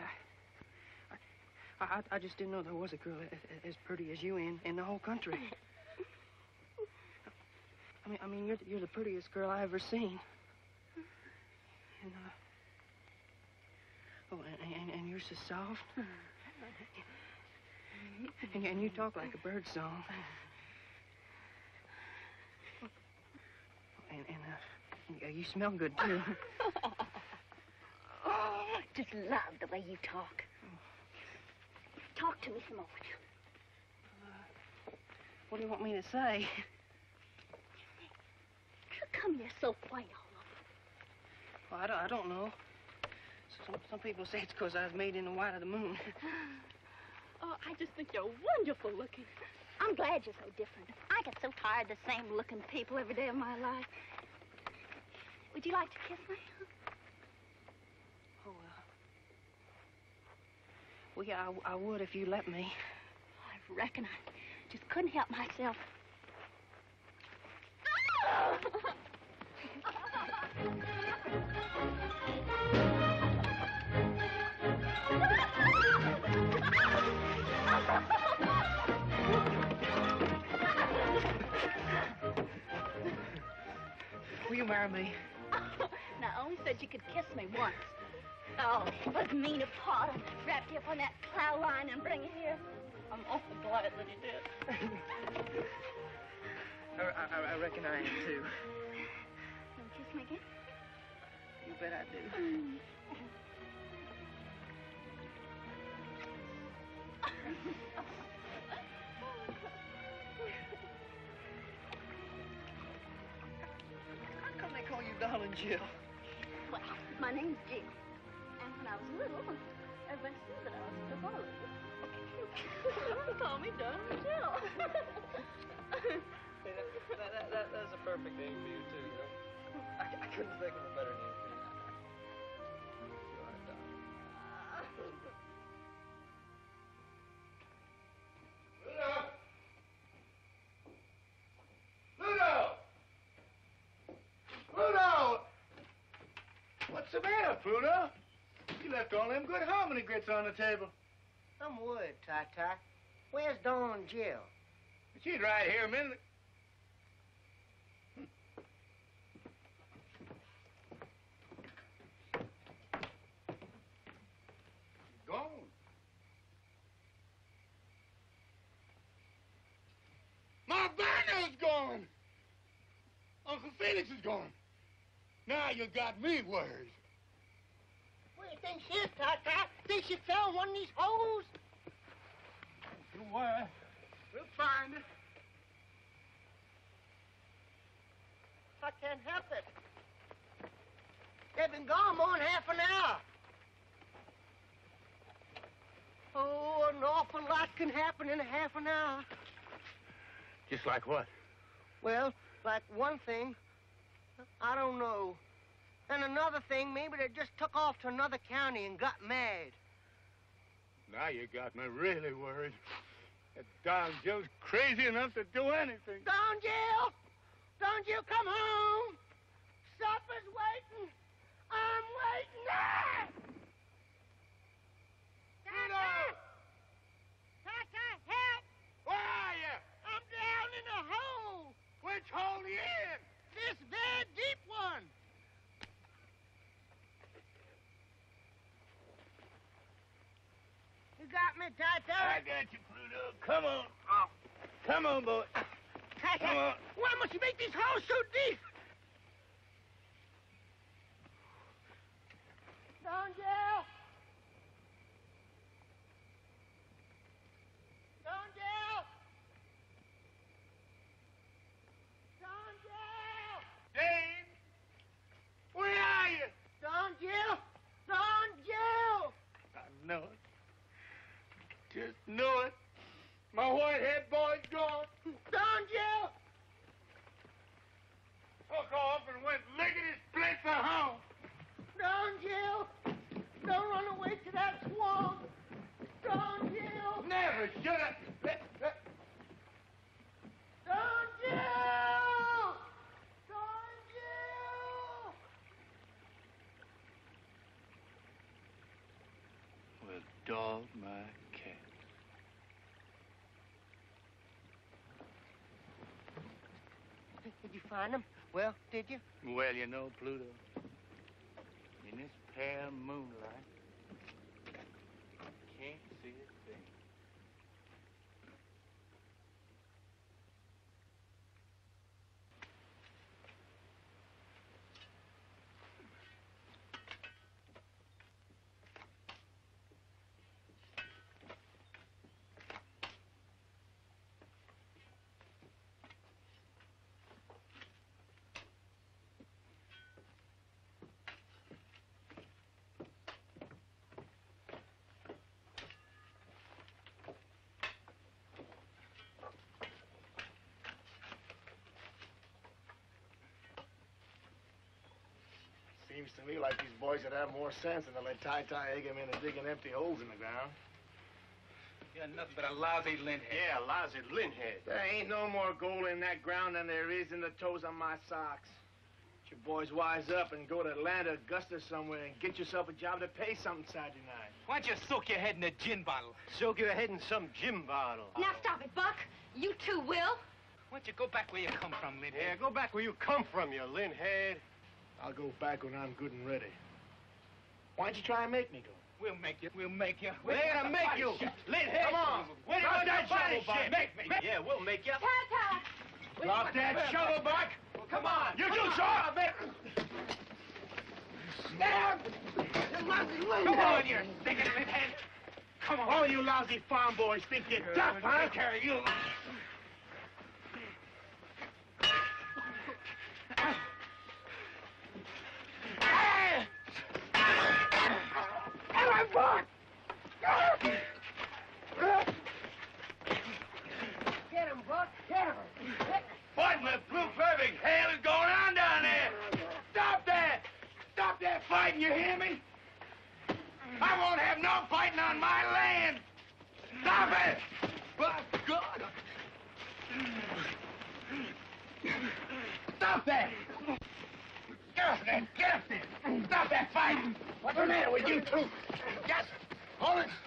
I just didn't know there was a girl as pretty as you in the whole country. I mean, you're the prettiest girl I ever seen. And, and you're so soft. And you talk like a bird song. And you smell good, too. Oh, I just love the way you talk. Talk to me some more. What do you want me to say? How come you're so white all over? Well, I don't know. Some people say it's because I was made in the white of the moon. Oh, I just think you're wonderful looking. I'm glad you're so different. I get so tired of the same looking people every day of my life. Would you like to kiss me? Oh, well, yeah, I would if you let me. I reckon I just couldn't help myself. Will you marry me? Now, I only said you could kiss me once. Oh, it was mean of Pa to wrap you up on that plow line and bring you here. I'm awful glad that he did. I reckon I am, too. Don't kiss me again? You bet I do. How come they call you Darling Jill? Well, my name's Jill. And when I was little, everybody said that I was the Darling. They call me Darling Jill. That's a perfect name for you, too. I couldn't think of a better name for you. You are, darling. Pluto! Pluto! What's the matter, Pluto? You left all them good harmony grits on the table. I'm worried, Ty-Ty. Where's Darling Jill? She's right here a minute. Gone. My banner's gone. Uncle Felix is gone. Now you got me worried. What do you think she is, Ty-Ty? Think she fell in one of these holes? Don't worry. We'll find her. I can't help it. They've been gone more than half an hour. Oh, an awful lot can happen in a half an hour. Just like what? Well, like one thing, I don't know. And another thing, maybe they just took off to another county and got mad. Now you got me really worried. That darn Jill's crazy enough to do anything. Don Jill! Don Jill, come home! Supper's waiting! I'm waiting! Ah! Tata! Tata, help! Where are you? I'm down in a hole! Which hole are you in? This very deep one! You got me, Tata? I got you, Pluto. Come on. Oh. Come on, boy. Tata, Come on. why must you make these holes so deep? Don Jill! Don Jill! Don Jill! Dave! Where are you? Don Jill! Don Jill! I know it. Just knew it. My white-head boy's gone. Don Jill! Took off and went lickety-split for home. Don Jill! Don't run away to that swamp! Don Jill! Never should have. Don Jill! Don Jill! Well, dog my cat. Did you find them? Well, did you? Well, you know, Pluto, in this pale moonlight, I can't see a thing. Seems to me like these boys would have more sense than to let Ty egg him into digging empty holes in the ground. You're nothing but a lousy lint head. Yeah, lousy linthead. There ain't no more gold in that ground than there is in the toes on my socks. Get your boys wise up and go to Atlanta, Augusta somewhere and get yourself a job to pay something Saturday night. Why don't you soak your head in a gin bottle? Soak your head in some gin bottle. Now stop it, Buck. You too, Will. Why don't you go back where you come from, lint Yeah, head? go back where you come from, you linthead. I'll go back when I'm good and ready. Why don't you try and make me go? We'll make you. We'll make you. We're gonna make you. Linthead, come on. Where do you Drop want that body shovel, shit. Make me. Yeah, we'll make you. Tata! Drop that shovel back. Come on. You do, sir. Come on, you stinking lint head. Come on. All you lousy farm boys think you're tough, huh? Take care of you. Get him, Buck. Get him. What in the blue perfect hell is going on down there? Stop that! Stop that fighting, you hear me? I won't have no fighting on my land! Stop it! By God! Stop that! Get up there! Get up there! Stop that fighting! What's the matter with you two? Just hold it!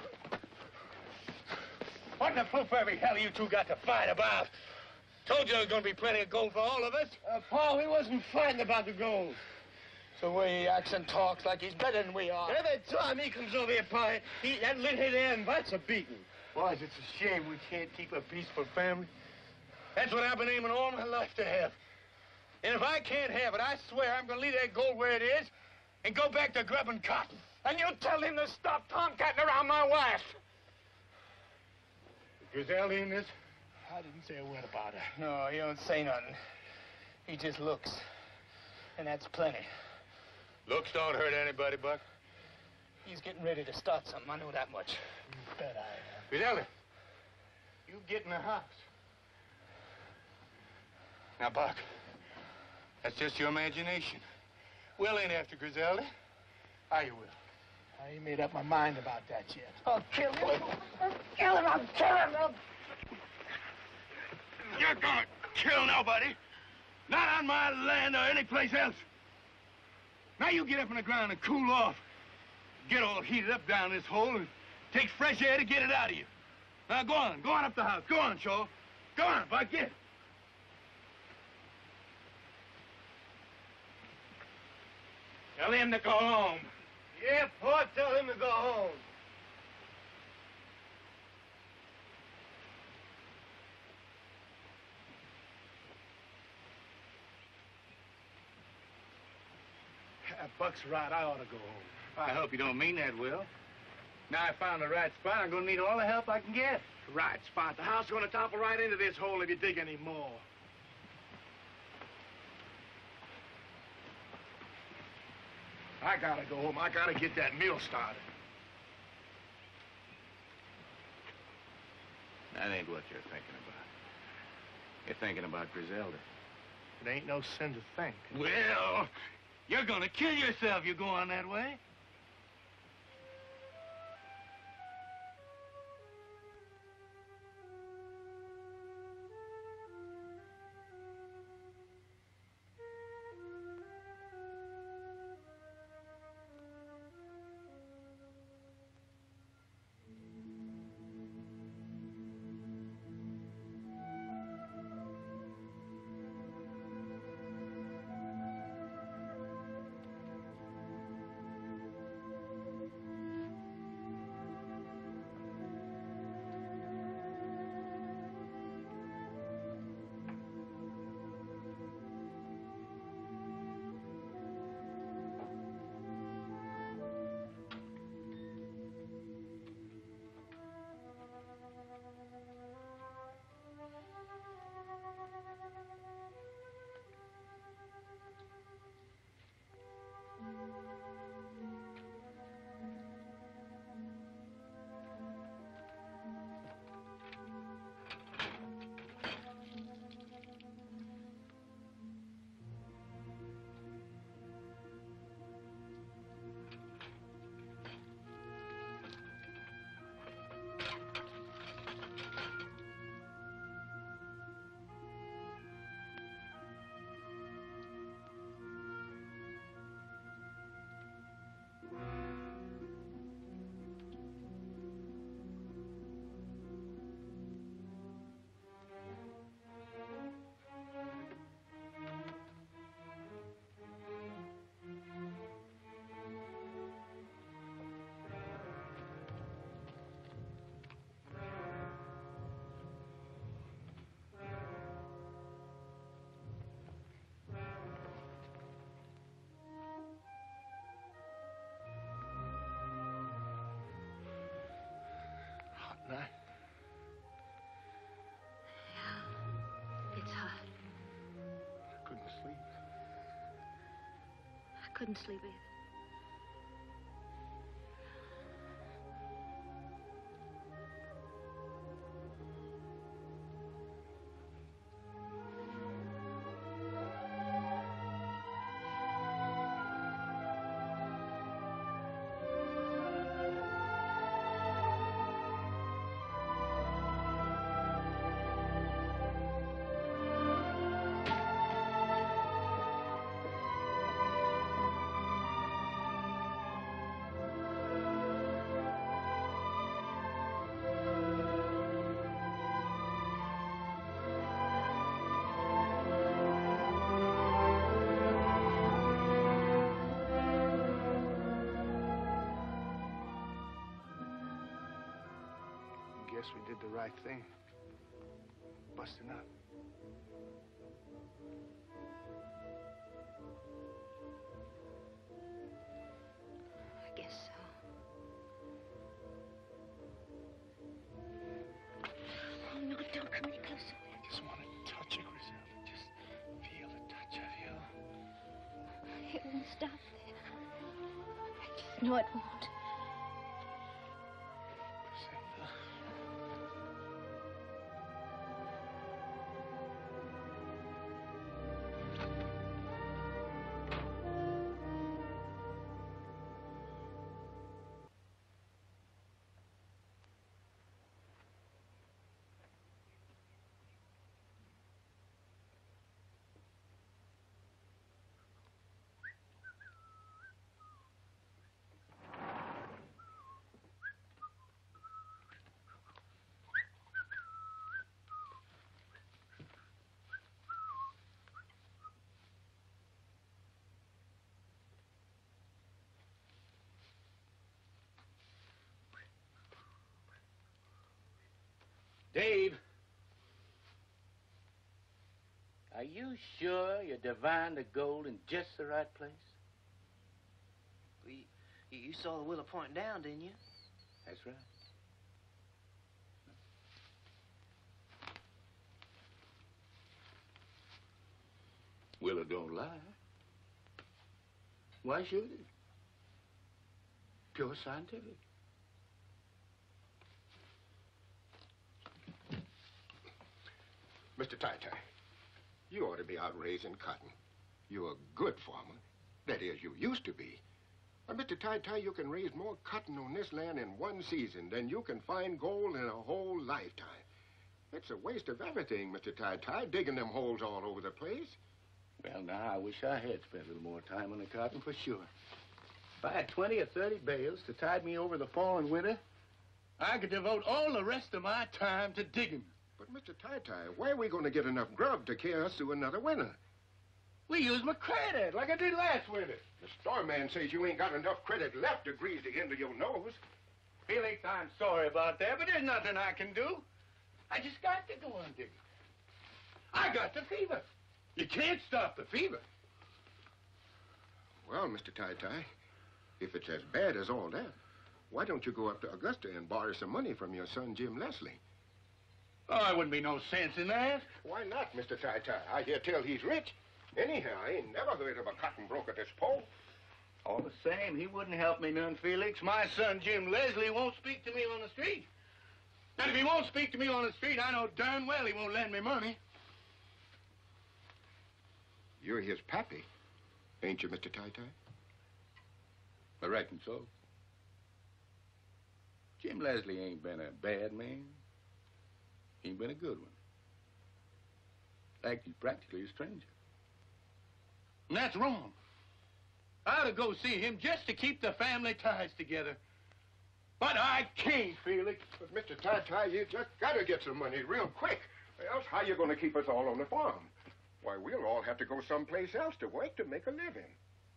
What in the blue perfect hell you two got to fight about? Told you there was going to be plenty of gold for all of us. Paul, he wasn't fighting about the gold. So the way he acts and talks like he's better than we are. Every time he comes over here, Pa, that linthead there invites a beating. Boys, it's a shame we can't keep a peaceful family. That's what I've been aiming all my life to have. And if I can't have it, I swear I'm going to leave that gold where it is and go back to grubbing cotton. And you tell him to stop tomcatting around my wife. Griselda in this? I didn't say a word about her. No, he don't say nothing. He just looks. And that's plenty. Looks don't hurt anybody, Buck. He's getting ready to start something. I know that much. You bet I am. Griselda, you get in the house. Now, Buck, that's just your imagination. Will ain't after Griselda. I will. I ain't made up my mind about that yet. I'll kill him. I'll kill him. I'll kill him. You're gonna kill nobody. Not on my land or anyplace else. Now you get up on the ground and cool off. Get all heated up down this hole and take fresh air to get it out of you. Now go on up the house. Go on, Shaw. Go on, Buck, get. Tell him to go home. Yeah, Port, tell him to go home. Buck's right. I ought to go home. I hope you don't mean that, Will. Now I found the right spot. I'm gonna need all the help I can get. Right spot. The house is going to topple right into this hole if you dig any more. I gotta go home. I gotta get that mill started. That ain't what you're thinking about. You're thinking about Griselda. It ain't no sin to think. Well, you're gonna kill yourself if you go on that way. Night. Yeah, it's hot. I couldn't sleep. I couldn't sleep either. Guess we did the right thing. Busting up. I guess so. Oh, no, don't come any closer. I just want to touch you, Griselda. Just feel the touch of you. It won't stop there. I just know it won't. Dave. Are you sure you divined the gold in just the right place? Well, you saw the willow pointing down, didn't you? That's right. Willow don't lie. Why should it? Pure scientific. Mr. Tai-Tai, you ought to be out raising cotton. You're a good farmer. That is, you used to be. But, Mr. Tai-Tai, you can raise more cotton on this land in one season than you can find gold in a whole lifetime. It's a waste of everything, Mr. Tai-Tai, digging them holes all over the place. Well, now, I wish I had spent a little more time on the cotton, for sure. If I had 20 or 30 bales to tide me over the fall and winter, I could devote all the rest of my time to digging. But, Mr. Tai-Tai, where are we going to get enough grub to carry us through another winter? We use my credit, like I did last winter. The store man says you ain't got enough credit left to grease the end of your nose. Felix, I'm sorry about that, but there's nothing I can do. I just got to go on digging. I got the fever. You can't stop the fever. Well, Mr. Tai-Tai, if it's as bad as all that, why don't you go up to Augusta and borrow some money from your son, Jim Leslie? Oh, there wouldn't be no sense in that. Why not, Mr. Tai-Tai? I hear tell he's rich. Anyhow, I ain't never heard of a cotton broker this poor. All the same, he wouldn't help me none, Felix. My son, Jim Leslie, won't speak to me on the street. And if he won't speak to me on the street, I know darn well he won't lend me money. You're his pappy, ain't you, Mr. Tai-Tai? I reckon so. Jim Leslie ain't been a bad man. He ain't been a good one. In fact, he's practically a stranger. And that's wrong. I ought to go see him just to keep the family ties together. But I can't, Felix. But, Mr. Tai-Tai, you just gotta get some money real quick. Or else how you gonna keep us all on the farm? Why, we'll all have to go someplace else to work to make a living.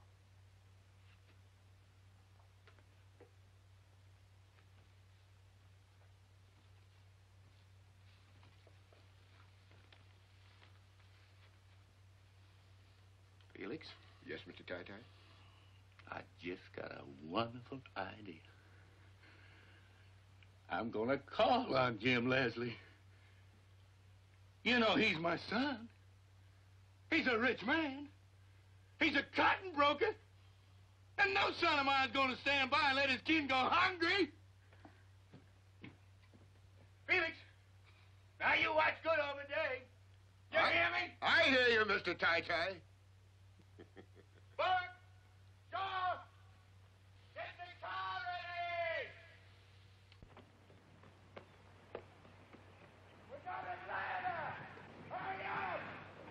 Felix? Yes, Mr. Tai-Tai? I just got a wonderful idea. I'm gonna call on Jim Leslie. You know, he's my son. He's a rich man. He's a cotton broker. And no son of mine's gonna stand by and let his kin go hungry. Felix, now you watch good over there. You hear me? I hear you, Mr. Tai-Tai. Buck! George! Get the car ready! We got a ladder! Hurry up!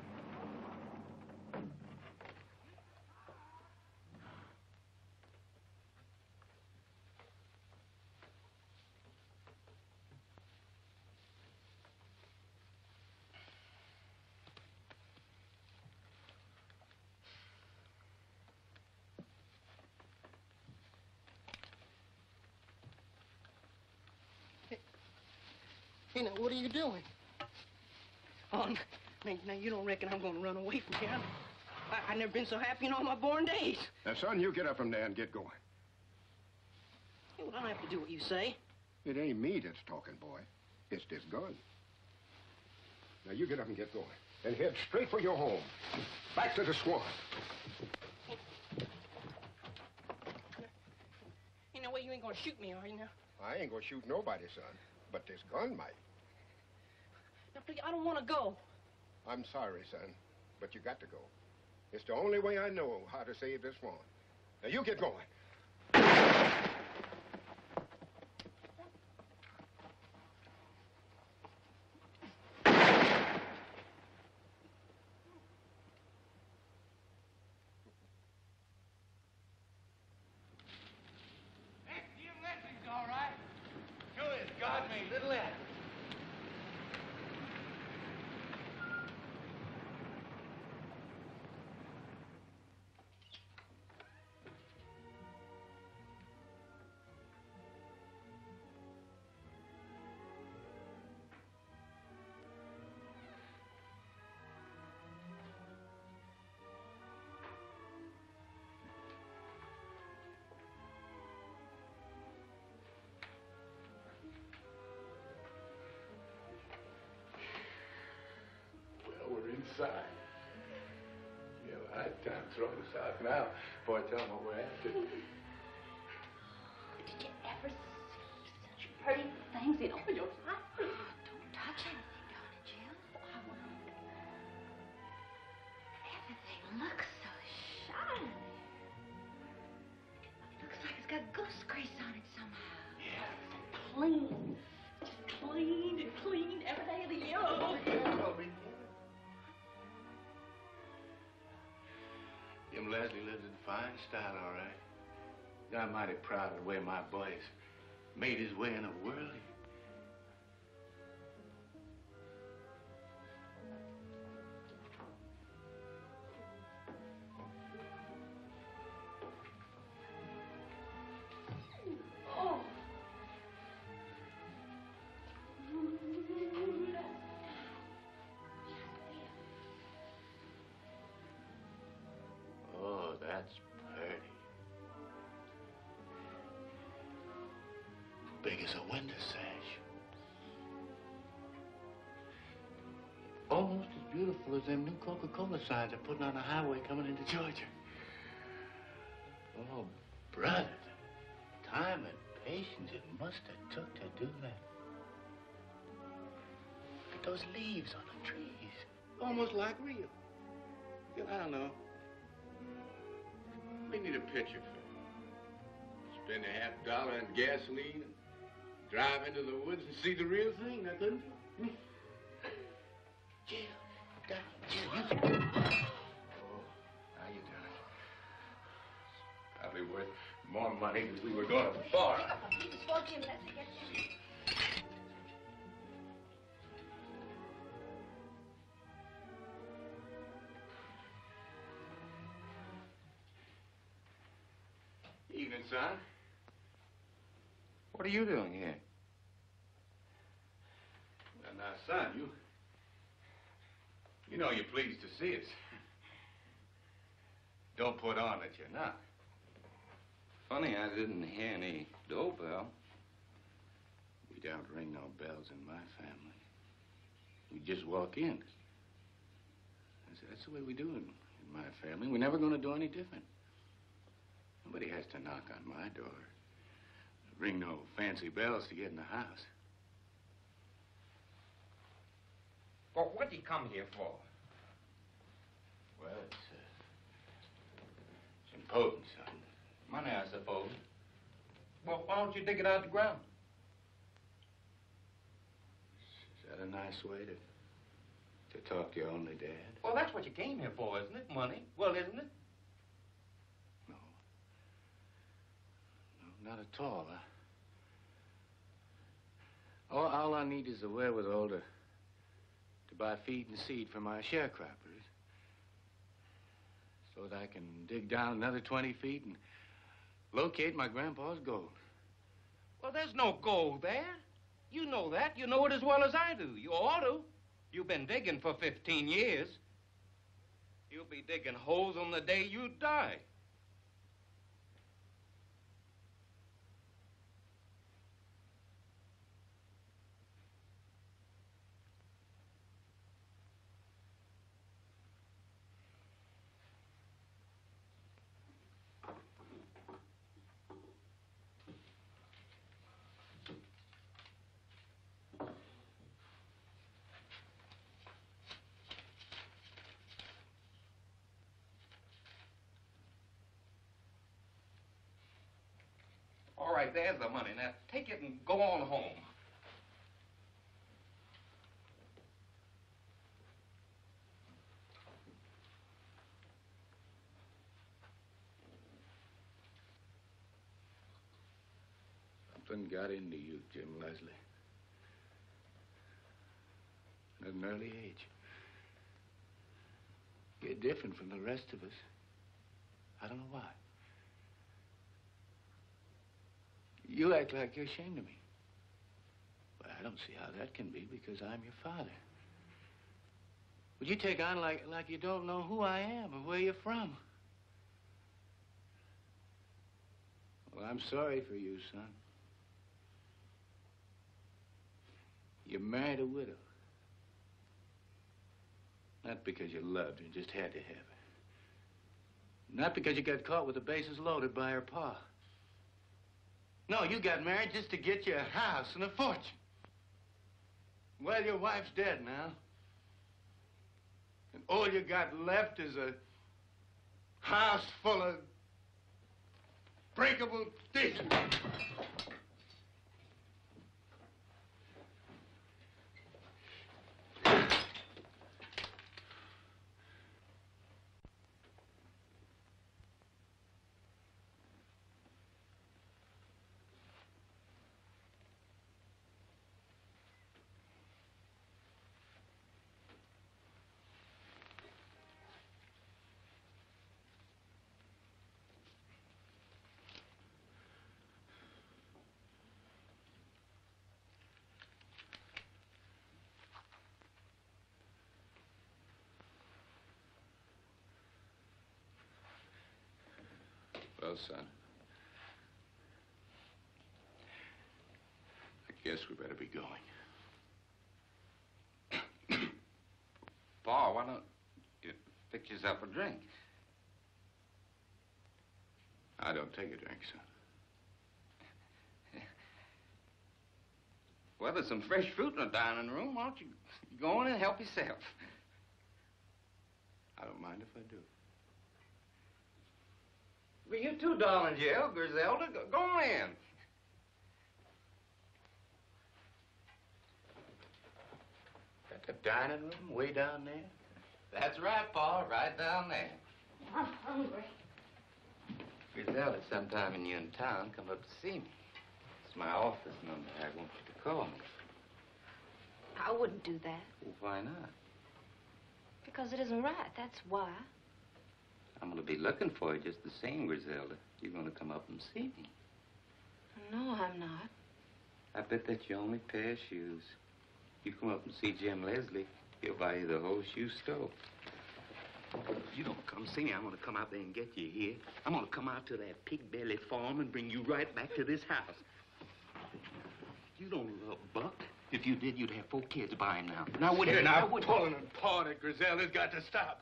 Hey, now, what are you doing? Oh, now, you don't reckon I'm gonna run away from here? I've never been so happy in all my born days. Now, son, you get up from there and get going. Hey, well, I don't have to do what you say. It ain't me that's talking, boy. It's this gun. Now, you get up and get going. And head straight for your home. Back to the swamp. Ain't no way you ain't gonna shoot me, are you now? I ain't gonna shoot nobody, son. But this gun might. Now, please, I don't want to go. I'm sorry, son, but you got to go. It's the only way I know how to save this farm. Now, you get going. sign. You have a hard time throwing us out now before I tell them what we're after. Did you ever see such pretty things in all your life? Don't touch anything, darling Jim. I want to. Everything looks so shiny. Looks like it's got goose grease on it somehow. Yeah. Clean. Just clean and clean every day of the year. Jim Leslie lives in fine style, all right. I'm mighty proud of the way my boy has made his way in the world. Oh. Oh, that's pretty. Big as a window sash. Almost as beautiful as them new Coca-Cola signs they're putting on the highway coming into Georgia. Oh, brother, the time and patience it must have took to do that. Look at those leaves on the trees. Almost like real. Gil, I don't know. We need a picture for it. Spend $50 on gasoline and drive into the woods and see the real thing, now couldn't you? Jill, Jill, you... Oh, how you doing? Probably worth more money than we were going to bar. Evening, son. What are you doing here? Well, now, son, you know you're pleased to see us. Don't put on that you're not. Funny, I didn't hear any doorbell. We don't ring no bells in my family. We just walk in. That's the way we do it in my family. We're never going to do any different. Nobody has to knock on my door. Ring no fancy bells to get in the house. Well, what'd he come here for? Well, it's important, son. Money, I suppose. Well, why don't you dig it out of the ground? Is that a nice way to talk to your only dad? Well, that's what you came here for, isn't it? Money. Well, isn't it? No, not at all. All I need is the wherewithal to buy feed and seed for my sharecroppers, so that I can dig down another 20 feet and locate my grandpa's gold. Well, there's no gold there. You know that. You know it as well as I do. You ought to. You've been digging for 15 years. You'll be digging holes on the day you die. All right, there's the money. Now, take it and go on home. Something got into you, Jim Leslie. At an early age. You're different from the rest of us. I don't know why. You act like you're ashamed of me. But I don't see how that can be, because I'm your father. Would you take on like you don't know who I am or where you're from? Well, I'm sorry for you, son. You married a widow. Not because you loved her, you just had to have her. Not because you got caught with the bases loaded by her pa. No, you got married just to get you a house and a fortune. Well, your wife's dead now. And all you got left is a house full of breakable dishes. Well, son, I guess we better be going. Pa, why don't you fix yourself a drink? I don't take a drink, son. Well, there's some fresh fruit in the dining room. Why don't you go in and help yourself? I don't mind if I do. Well, you too, darling Jill, Griselda. Go on in. Got the dining room way down there? That's right, Pa, right down there. I'm hungry. Griselda, sometime when you're in town, come up to see me. It's my office number. I want you to call me. I wouldn't do that. Well, why not? Because it isn't right, that's why. I'm going to be looking for you just the same, Griselda. You're going to come up and see me. No, I'm not. I bet that's your only pair of shoes. You come up and see Jim Leslie, he'll buy you the whole shoe store. If you don't come see me, I'm going to come out there and get you here. I'm going to come out to that pig-belly farm and bring you right back to this house. You don't love Buck. If you did, you'd have 4 kids by him now. Now, would you? Now, pulling and pawing at Griselda's got to stop.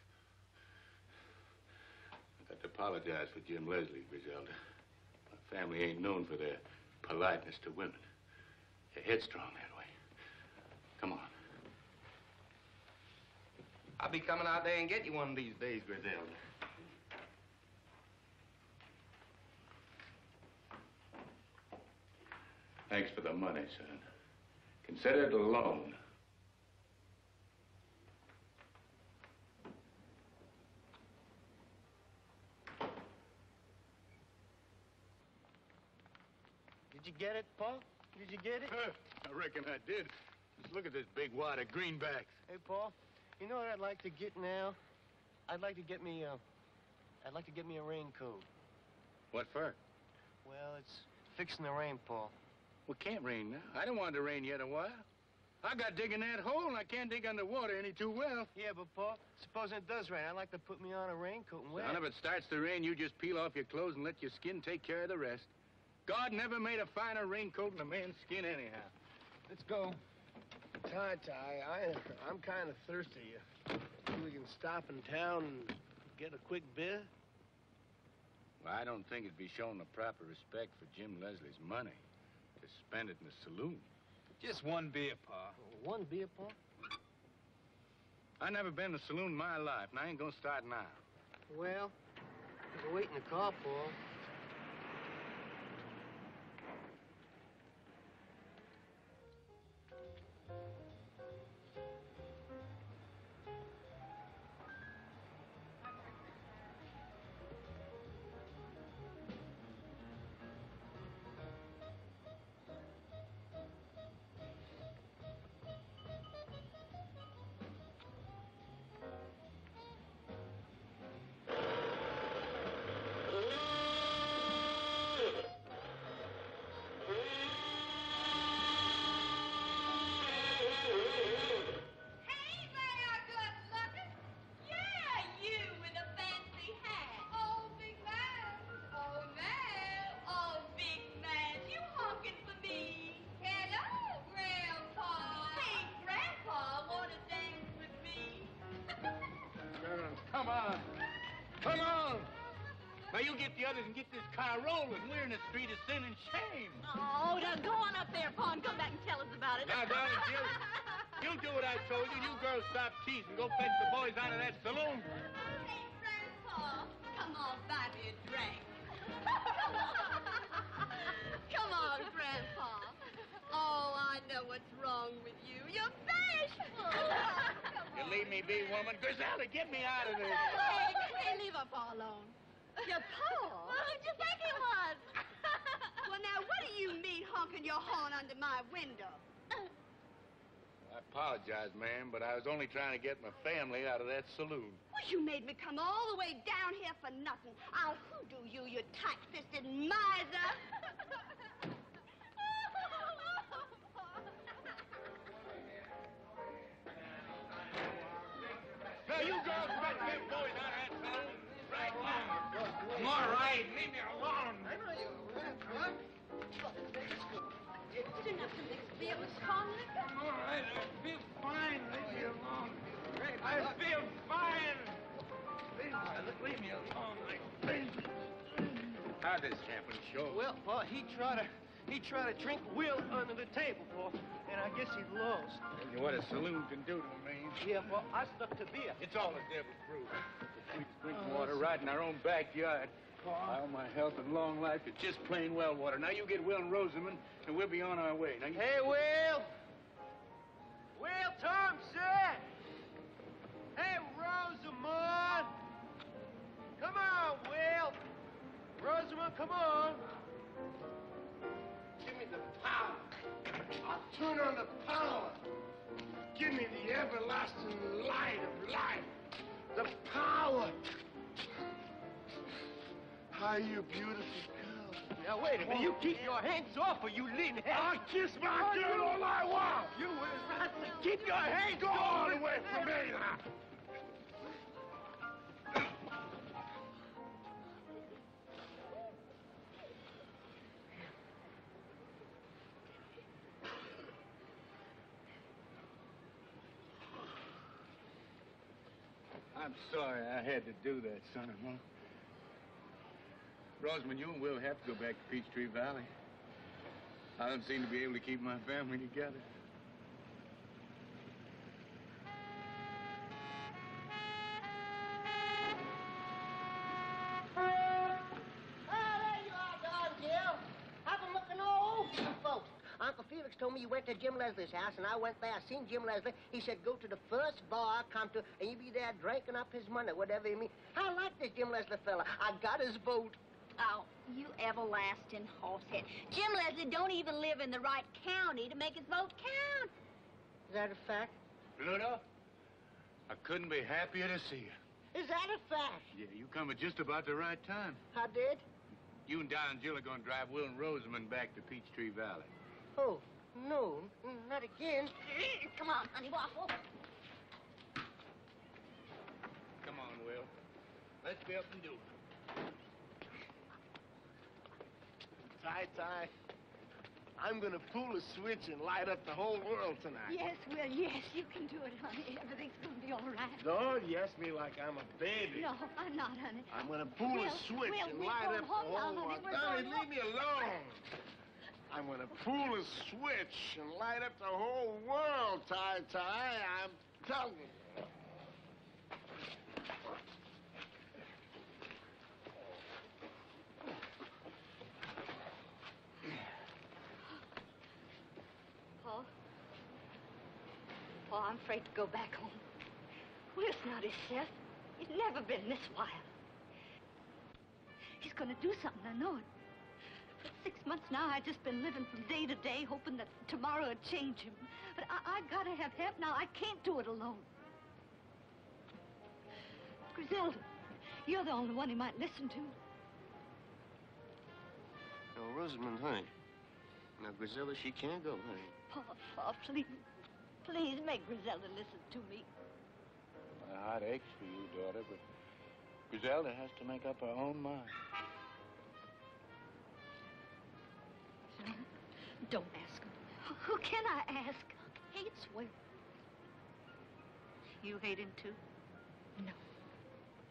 I got to apologize for Jim Leslie, Griselda. My family ain't known for their politeness to women. They're headstrong that way. Come on. I'll be coming out there and get you one of these days, Griselda. Thanks for the money, son. Consider it a loan. Did you get it, Pa? Did you get it? I reckon I did. Just look at this big wad of greenbacks. Hey, Pa, you know what I'd like to get now? I'd like to get me a raincoat. What for? Well, it's fixing the rain, Pa. Well, it can't rain now. I don't want it to rain yet a while. I got digging that hole, and I can't dig underwater any too well. Yeah, but, Pa, supposing it does rain, I'd like to put me on a raincoat and wear Son, it. if it starts to rain, you just peel off your clothes and let your skin take care of the rest. God never made a finer raincoat than a man's skin anyhow. Let's go. I'm kind of thirsty. We can stop in town and get a quick beer? Well, I don't think it'd be showing the proper respect for Jim Leslie's money to spend it in the saloon. Just one beer, Pa. One beer, Pa? I never been in a saloon in my life, and I ain't gonna start now. Well, you can wait in the car, Paul. Come on. Come on. Now, you get the others and get this car rolling. We're in the street of sin and shame. Oh, now go on up there, Pa, and come back and tell us about it. Now, darling, you do what I told you. You girls stop teasing. Go fetch the boys out of that saloon. Hey, Grandpa, come on, buy me a drink. Come on, Grandpa. Oh, I know what's wrong with you. You're bashful. You leave me be, woman. Griselda, get me out of this. Hey, leave our Pa alone. Your Pa? Who'd you think he was? Well, now, what do you mean honking your horn under my window? I apologize, ma'am, but I was only trying to get my family out of that saloon. Well, you made me come all the way down here for nothing. I'll hoodoo you, you tight-fisted miser. Now, you girls get them boys out of that saloon right now. I'm all right. Leave me alone. I know you will. Is there nothing to feel strong liquor? I'm all right. I feel fine. Leave me alone. I feel fine. Leave me alone. How'd this happen, Shaw? Well, Pa, he tried to drink Will under the table, Pa, and I guess he lost. Tell you what a saloon can do to a man. Yeah, Pa, I stuck to beer. It's all the devil's brew. The sweetest drinking water right in our own backyard. All my health and long life is just plain well water. Now you get Will and Rosamond, and we'll be on our way. Now you... Hey, Will! Will Thompson! Hey, Rosamond! Come on, Will! Rosamond, come on! Give me the power. I'll turn on the power. Give me the everlasting light of life. The power. How you beautiful girl. Now, wait a minute. You keep your hands off or you leave me. I'll kiss my girl all I want. You was right to keep your hands off. Go all the way from me now. I'm sorry I had to do that, son-in-law. Rosamond, you and Will have to go back to Peachtree Valley. I don't seem to be able to keep my family together. There you are, Don Jill. I've been looking all over you folks. Uncle Felix told me you went to Jim Leslie's house, and I went there. I seen Jim Leslie. He said, go to the first bar I come to, and you be there drinking up his money, whatever you mean. I like this Jim Leslie fella. I got his vote. Oh, you everlasting horsehead. Jim Leslie don't even live in the right county to make his vote count. Is that a fact? Pluto, I couldn't be happier to see you. Is that a fact? Yeah, you come at just about the right time. I did? You and Don and Jill are going to drive Will and Rosamond back to Peachtree Valley. Oh, no, not again. Come on, honey, waffle. Come on, Will. Let's be up and do it. Ty, I'm gonna pull a switch and light up the whole world tonight. Yes, Will, yes, you can do it, honey. Everything's gonna be all right. Don't yes me like I'm a baby. No, I'm not, honey. I'm gonna pull a switch and light up the whole world. Donnie, leave me alone. I'm gonna pull a switch and light up the whole world, Ty. I'm telling you. Paul, I'm afraid to go back home. Will's not himself. He's never been this wild. He's gonna do something, I know it. For 6 months now, I've just been living from day to day, hoping that tomorrow would change him. But I've got to have help now. I can't do it alone. Griselda, you're the only one he might listen to. No, Rosamond, honey. Now, Griselda, she can't go, honey. Paul, please. Please make Griselda listen to me. My heart aches for you, daughter, but Griselda has to make up her own mind. Don't ask him. Who can I ask? Hates Will. You hate him, too? No.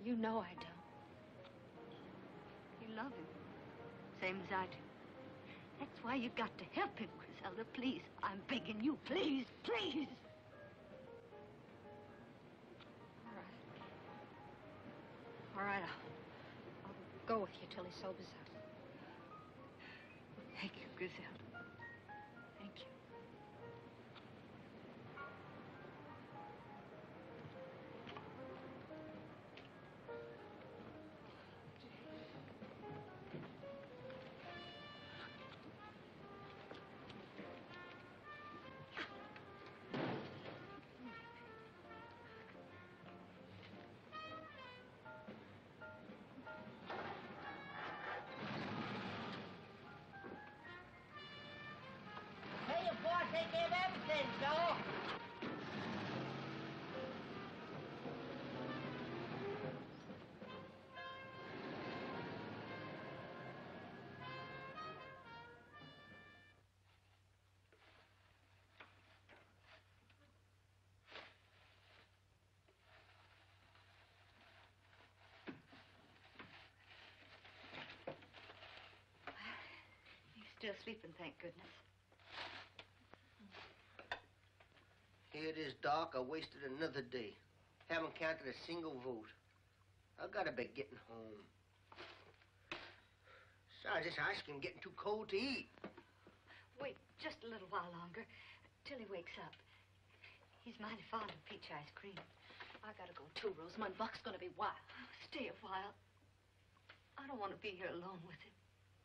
You know I don't. You love him, same as I do. That's why you got to help him, Griselda. Please, I'm begging you. Please, please. All right, I'll go with you till he sobers up. Thank you, Griselda. Thank you. Hey, your boy, take care of everything, Joe. He's still sleeping, thank goodness. Here it is, Doc. I wasted another day. Haven't counted a single vote. I gotta be getting home. Besides, this ice cream getting too cold to eat. Wait just a little while longer, till he wakes up. He's mighty fond of peach ice cream. I gotta go too, Rosamund. Buck's gonna be wild. Stay a while. I don't want to be here alone with him.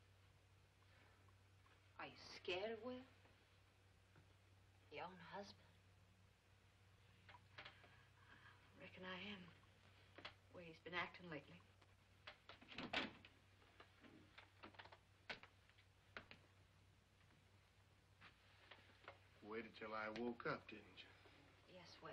Are you scared of Will? Your own husband? Reckon I am. The way he's been acting lately. Waited till I woke up, didn't you? Yes, Will.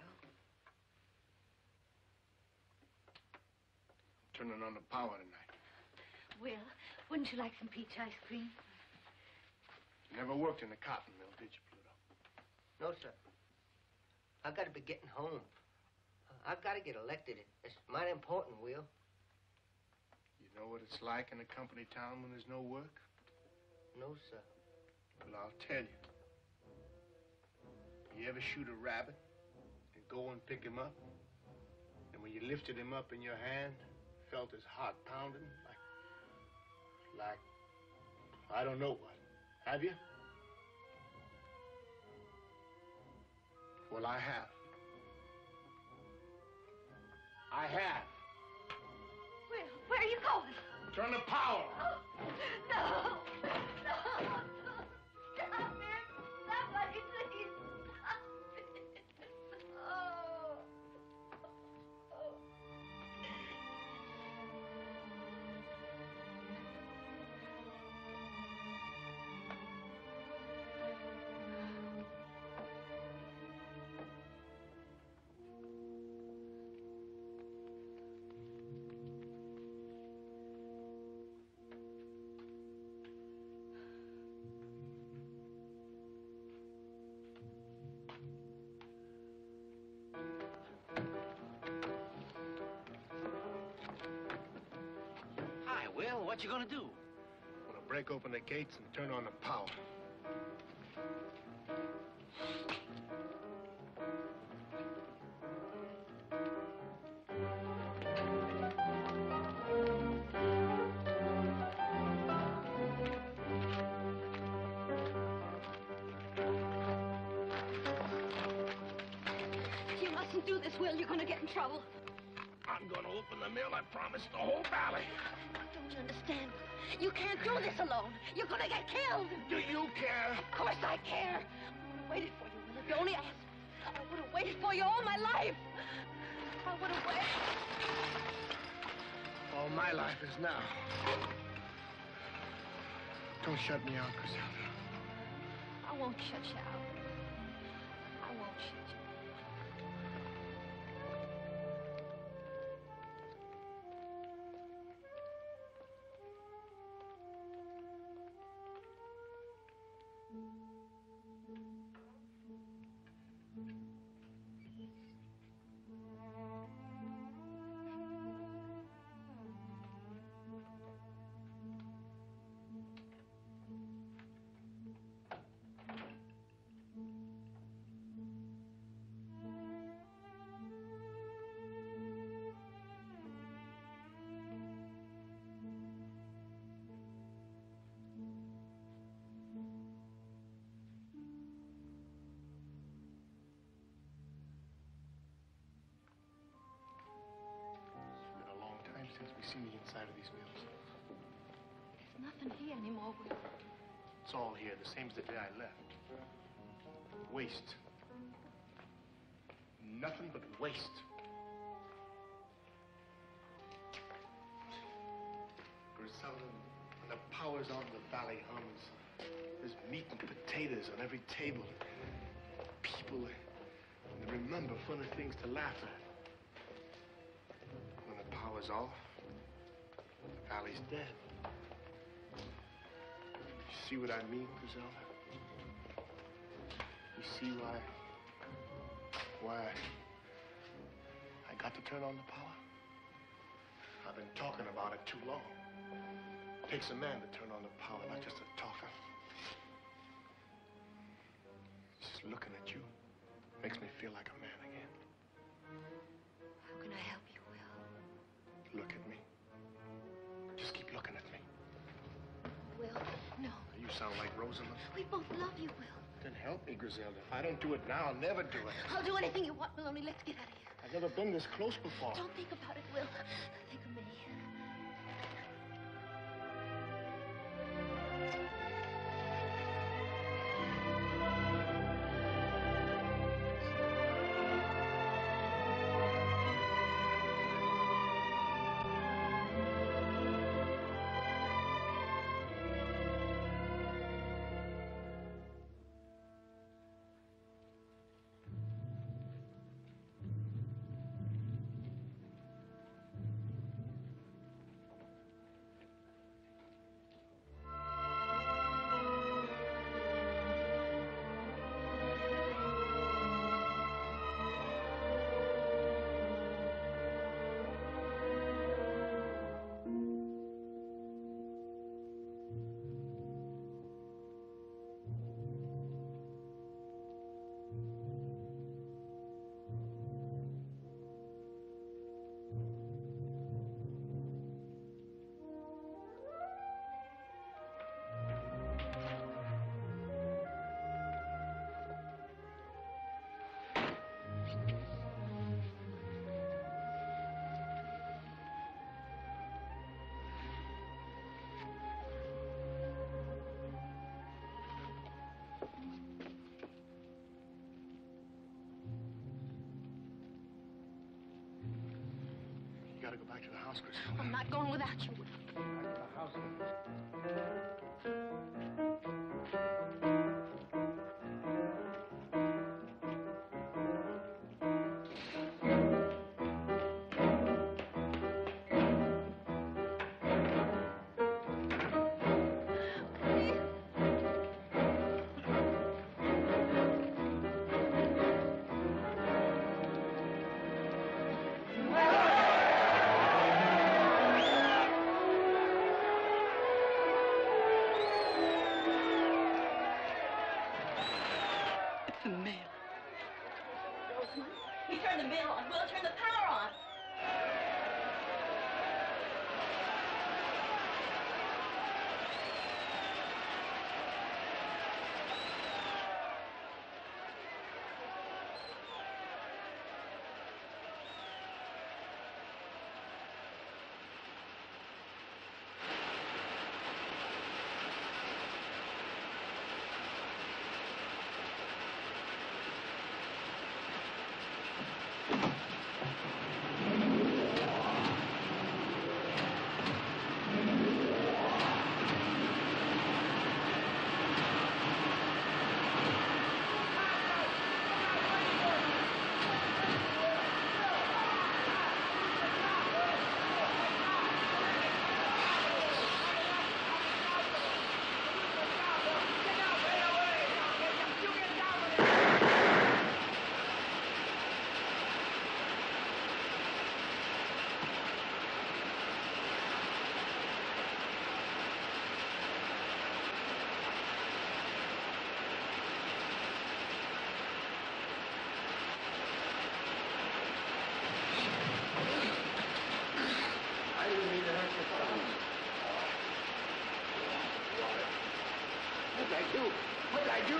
Turning on the power tonight. Will, wouldn't you like some peach ice cream? You never worked in a cotton mill, did you, Pluto? No, sir. I gotta be getting home. I've gotta get elected. It's mighty important, Will. You know what it's like in a company town when there's no work? No, sir. Well, I'll tell you. You ever shoot a rabbit and go and pick him up? And when you lifted him up in your hand, felt his heart pounding like, I don't know what. Have you? Well, I have. I have. Will, where are you going? Turn the power on. Oh, no! No! Stop it! Somebody, please! Stop it! Oh! Oh! Hi, Will. What you gonna do? I'm gonna break open the gates and turn on the power. You mustn't do this, Will. You're gonna get in trouble. I'm gonna open the mill, I promise, the whole valley. I don't understand. You can't do this alone. You're gonna get killed. Do you care? Of course I care. I would have waited for you, Will, if you only asked. I would have waited for you all my life. I would have waited. All my life is now. Don't shut me out, Griselda. I won't shut you out. I won't shut you. You see me inside of these mills? There's nothing here anymore, Will. It's all here, the same as the day I left. Waste. Nothing but waste. Griselda, when the power's on, the valley hums. There's meat and potatoes on every table. People, they remember funny things to laugh at. When the power's off, the valley's dead. You see what I mean, Griselda? You see why I got to turn on the power? I've been talking about it too long. It takes a man to turn on the power, not just a talker. Just looking at you makes me feel like a man again. How can I help you, Will? Look at me. Just keep looking at me. Will, no. You sound like Rosamond. We both love you, Will. Then help me, Griselda. If I don't do it now, I'll never do it. I'll do anything you want, Will, only let's get out of here. I've never been this close before. Don't think about it, Will. Think of me. You gotta go back to the house, Griselda. I'm not going without you, Will. Back to the house. He turned the mill on. Will turn the power on. What did I do?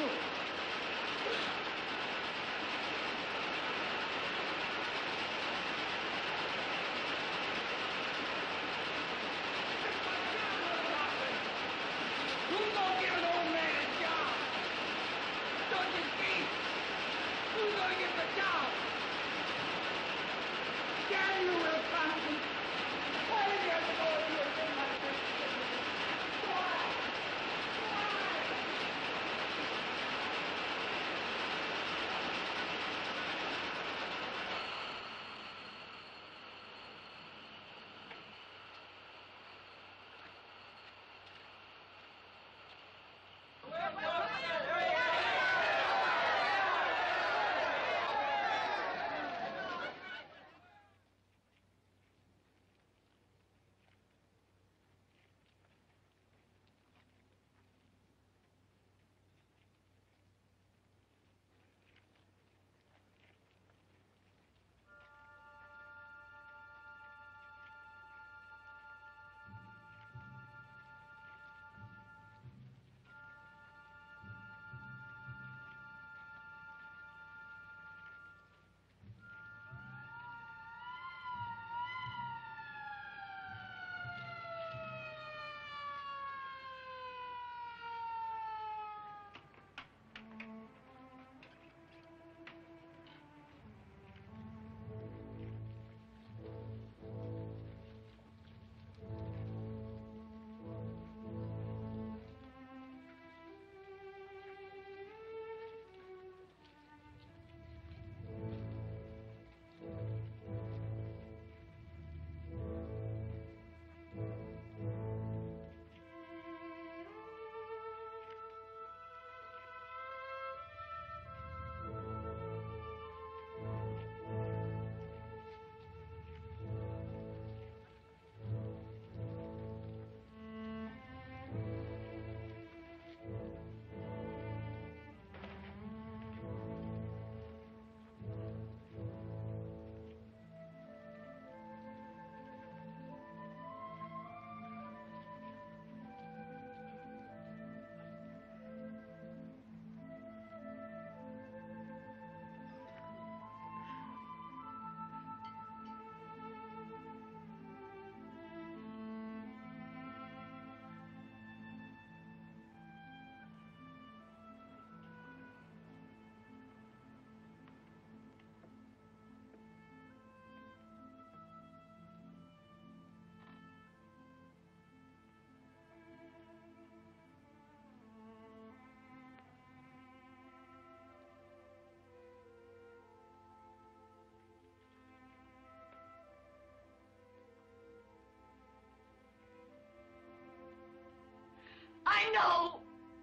know!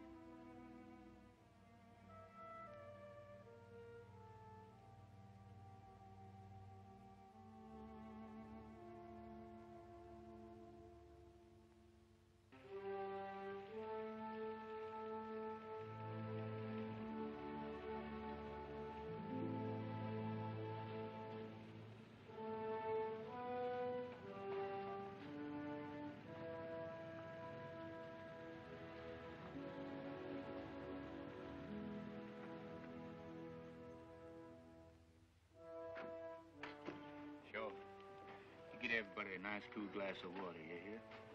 Sure. You get everybody a nice cool glass of water, you hear?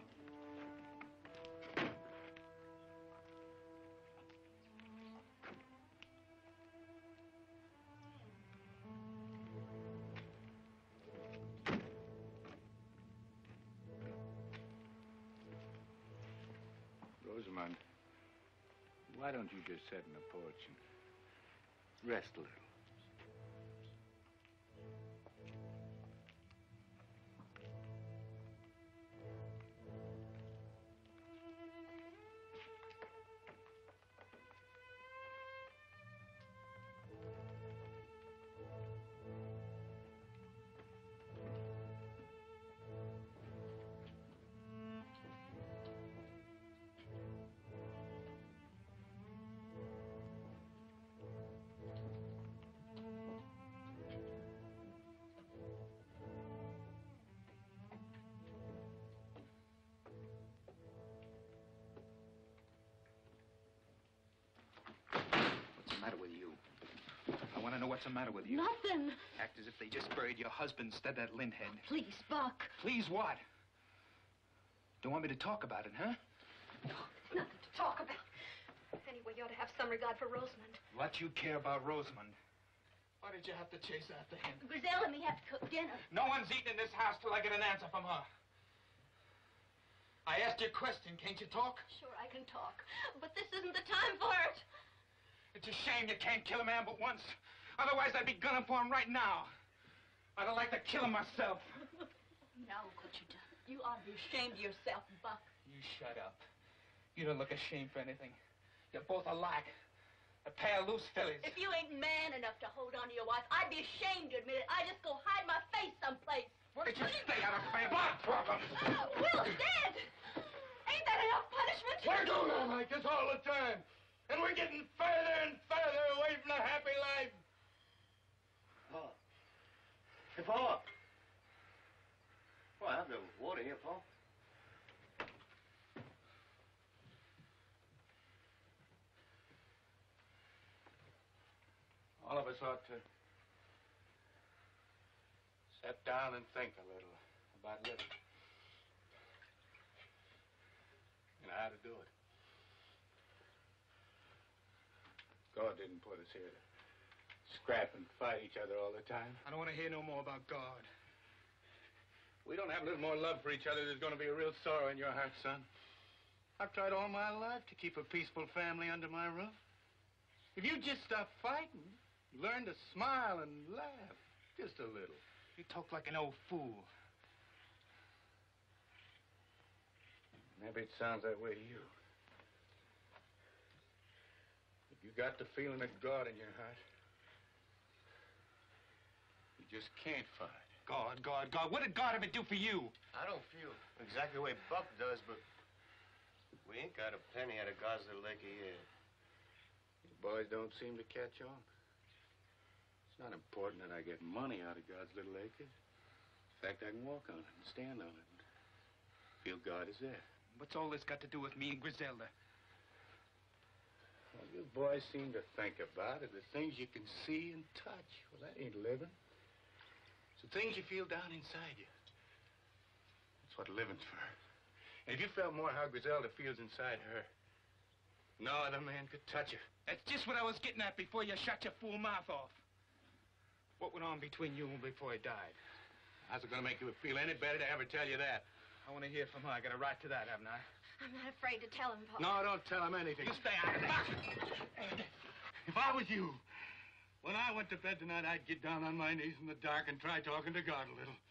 Rosamond, why don't you just sit in the porch and rest a little? What's the matter with you? I want to know what's the matter with you. Nothing. Act as if they just buried your husband instead of that lint-head. Please, Buck. Please what? Don't want me to talk about it, huh? Nothing to talk about. Anyway, you ought to have some regard for Rosamond. What you care about Rosamond? Why did you have to chase after him? Griselda and me have to cook dinner. No one's eating in this house till I get an answer from her. I asked you a question. Can't you talk? Sure, I can talk, but this isn't the time for it. It's a shame you can't kill a man but once. Otherwise, I'd be gunning for him right now. I'd have liked to kill him myself. Now look what you done. You ought to be ashamed of yourself, Buck. You shut up. You don't look ashamed for anything. You're both alike. A pair of loose fillies. If you ain't man enough to hold on to your wife, I'd be ashamed to admit it. I'd just go hide my face someplace. Why don't you stay out of Fay? What problem? Will's dead. Ain't that enough punishment? We're doing all like this all the time. And we're getting further and further away from a happy life. Paul. Hey, Paul. Well, I've got water here, Paul. All of us ought to sit down and think a little about living. And how to do it. God didn't put us here to scrap and fight each other all the time. I don't want to hear no more about God. We don't have a little more love for each other, there's going to be a real sorrow in your heart, son. I've tried all my life to keep a peaceful family under my roof. If you just stop fighting, learn to smile and laugh just a little. You talk like an old fool. Maybe it sounds that way to you. But you got the feeling of God in your heart. You just can't fight. God. What did God ever do for you? I don't feel exactly the way Buck does, but we ain't got a penny out of God's little acre yet. You boys don't seem to catch on. It's not important that I get money out of God's little acres. In fact, I can walk on it and stand on it and feel God is there. What's all this got to do with me and Griselda? All you boys seem to think about are the things you can see and touch. Well, that ain't living. It's the things you feel down inside you. That's what living's for. And if you felt more how Griselda feels inside her, no other man could touch her. That's just what I was getting at before you shut your fool mouth off. What went on between you and before he died? How's it going to make you feel any better to ever tell you that? I want to hear from her. I got a right to that, haven't I? I'm not afraid to tell him, Paul. No, don't tell him anything. You stay out of it. If I was you, when I went to bed tonight, I'd get down on my knees in the dark and try talking to God a little.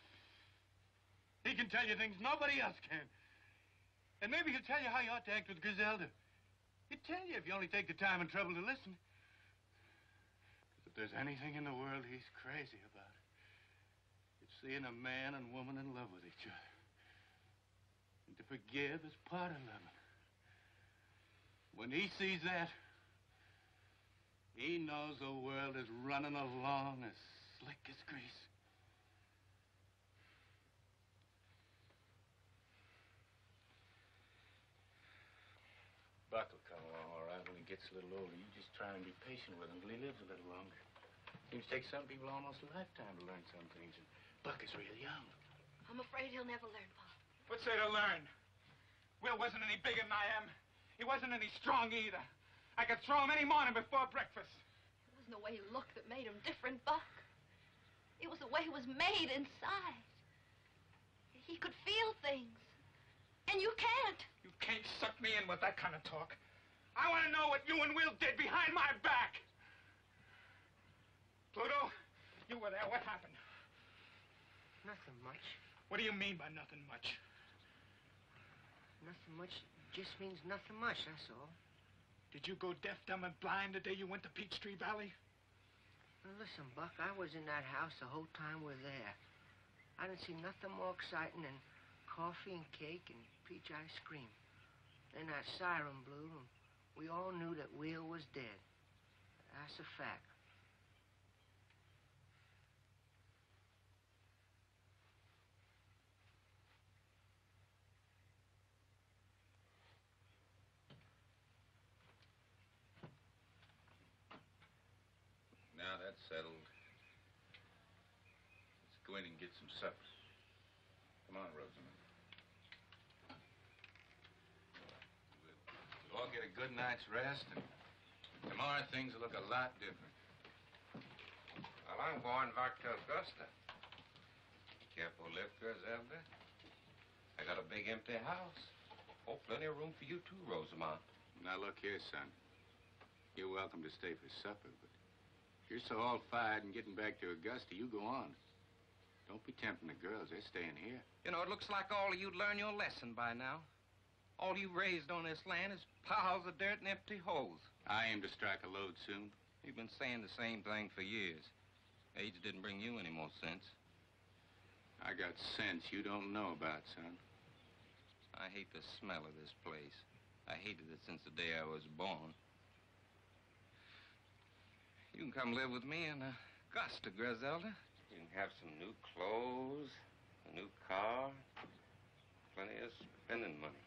He can tell you things nobody else can. And maybe he'll tell you how you ought to act with Griselda. He'd tell you if you only take the time and trouble to listen. If there's anything in the world he's crazy about, it's seeing a man and woman in love with each other. And to forgive is part of loving. When he sees that, he knows the world is running along as slick as grease. Buck will come along all right when he gets a little older. You just try and be patient with him till he lives a little longer. Seems to take some people almost a lifetime to learn some things, and Buck is real young. I'm afraid he'll never learn, Pa. What's there to learn? Will wasn't any bigger than I am. He wasn't any strong either. I could throw him any morning before breakfast. It wasn't the way he looked that made him different, Buck. It was the way he was made inside. He could feel things. And you can't. You can't suck me in with that kind of talk. I want to know what you and Will did behind my back. Pluto, you were there. What happened? Nothing much. What do you mean by nothing much? Nothing much just means nothing much, that's all. Did you go deaf, dumb, and blind the day you went to Peachtree Valley? Now, listen, Buck, I was in that house the whole time we're there. I didn't see nothing more exciting than coffee and cake and peach ice cream. Then that siren blew, and we all knew that Will was dead. That's a fact. Now that's settled. Let's go in and get some supper. Come on, Rosamond. We'll all get a good night's rest, and tomorrow things will look a lot different. Well, I'm going back to Augusta. Careful lift, Griselda. I got a big empty house. Oh, plenty of room for you too, Rosamond. Now, look here, son. You're welcome to stay for supper, but if you're so all fired and getting back to Augusta, you go on. Don't be tempting the girls. They're staying here. You know, it looks like all of you'd learn your lesson by now. All you raised on this land is piles of dirt and empty holes. I aim to strike a lode soon. You've been saying the same thing for years. Age didn't bring you any more sense. I got sense you don't know about, son. I hate the smell of this place. I hated it since the day I was born. You can come live with me in Augusta, Griselda. You can have some new clothes, a new car, plenty of spending money.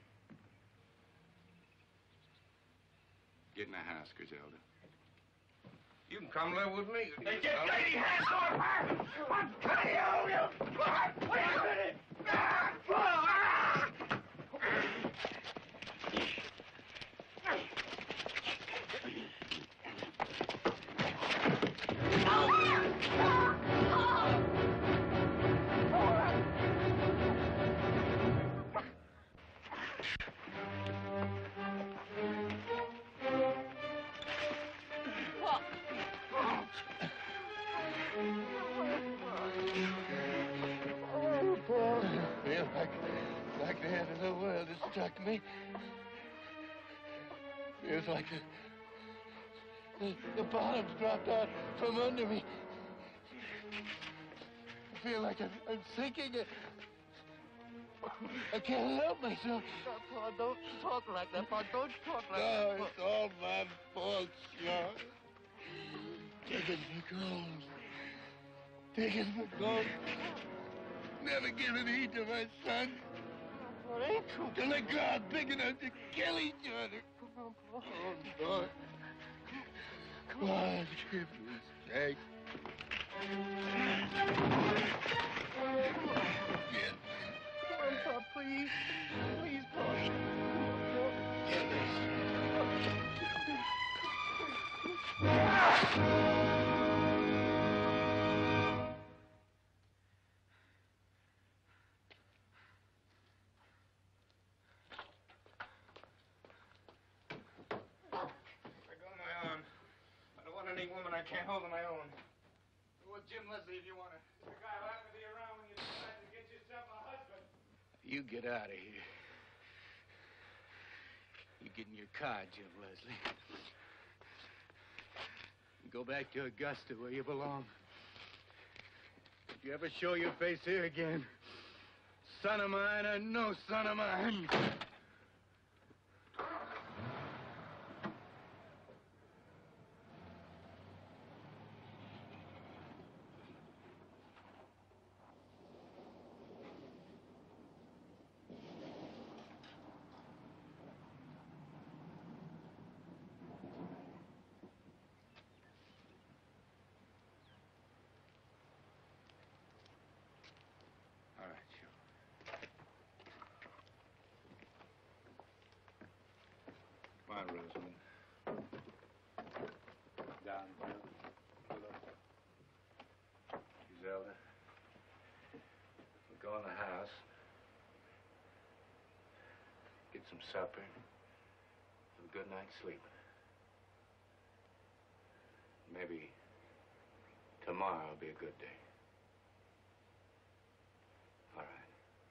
Get in the house, Griselda. You can come live with me. Hey, get lady hands off her! I'm cutting you! Wait a minute! Like the end of the world has struck me. Feels like the bottom's dropped out from under me. I feel like I'm sinking. I can't help myself. Pa, don't talk like that, Pa. Don't talk like that. No, it's all my fault, Sean. Taking for gold. Taking for gold. Never given heed to my son. Well, it ain't true. Till they grow out big enough to kill each other. Oh, Lord. Come on. Lord, give me strength. Yes. Come on, Pa, please. Please, Pa. Give me Any woman I can't hold on my own. Go with Jim Leslie if you want to. The guy will have to be around when you decide to get yourself a husband. You get out of here. You get in your car, Jim Leslie. And go back to Augusta where you belong. If you ever show your face here again, son of mine or no son of mine. Come on, Rosamond. Down, Bill. Pull up. Zelda. We'll go in the house. Get some supper. Have a good night's sleep. Maybe tomorrow will be a good day. All right.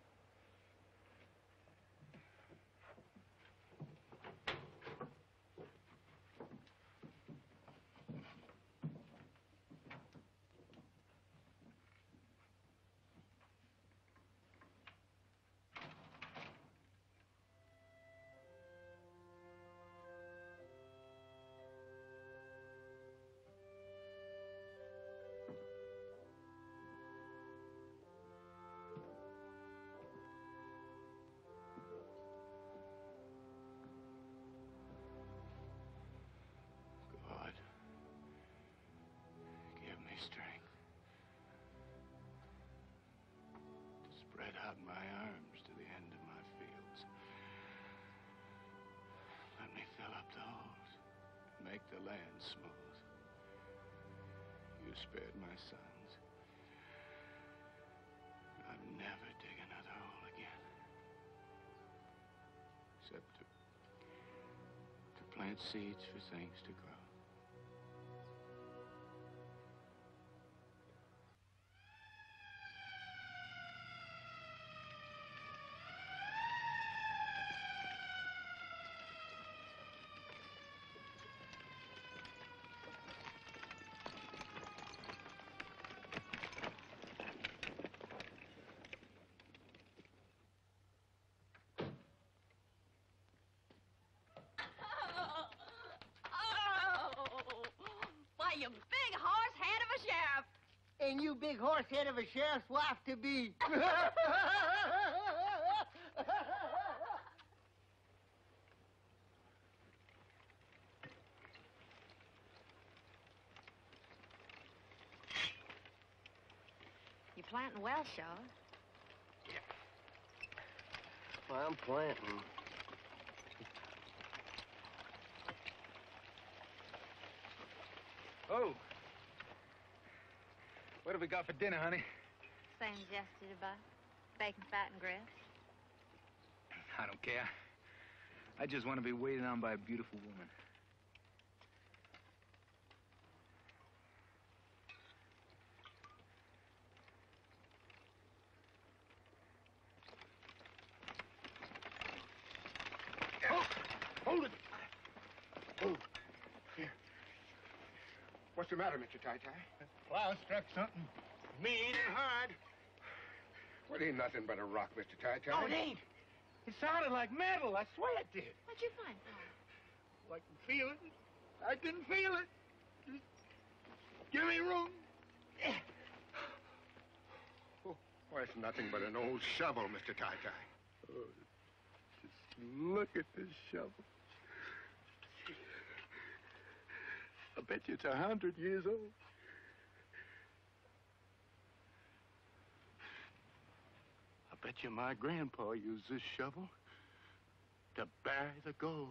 Strength to spread out my arms to the end of my fields. Let me fill up the holes and make the land smooth. You spared my sons. I'll never dig another hole again. Except to plant seeds for things to grow. You big horse head of a sheriff. And you big horse head of a sheriff's wife to be. You planting well, Shaw. Well, I'm planting. Oh. What have we got for dinner, honey? Same as yesterday, Bud. Bacon, fat, and grits. I don't care. I just want to be waited on by a beautiful woman. Hold it! Oh, here. What's the matter, Mr. Tai-Tai? Plow struck something mean and hard. Well, it ain't nothing but a rock, Mr. Tai-Tai. No, it ain't. It sounded like metal. I swear it did. What'd you find, I Paul? can feel it. I can feel it. Just give me room. Oh, why, it's nothing but an old shovel, Mr. Tai-Tai. Oh, just look at this shovel. I bet you it's 100 years old. I bet you my grandpa used this shovel to bury the gold.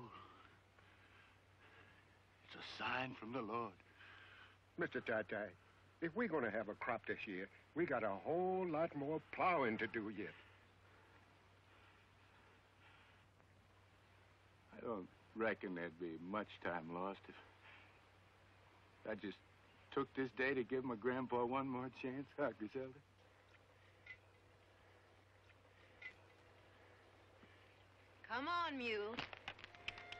It's a sign from the Lord. Mr. Tai-Tai, if we're going to have a crop this year, we got a whole lot more plowing to do yet. I don't reckon there'd be much time lost if I just took this day to give my grandpa one more chance, huh, Griselda? Come on, mule.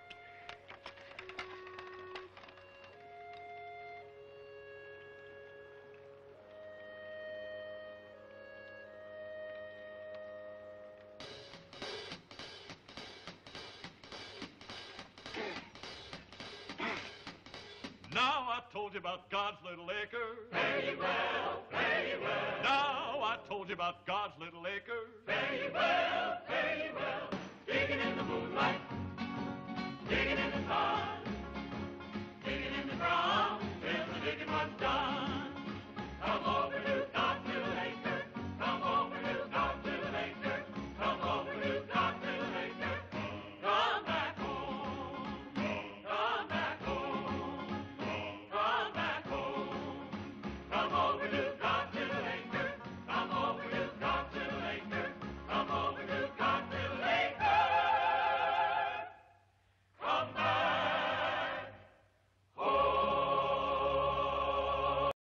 told you about God's little acre. Fare ye well, fare ye well. Now I told you about God's little acre. Fare ye well, fare ye well. Digging in the moonlight, digging in the sun.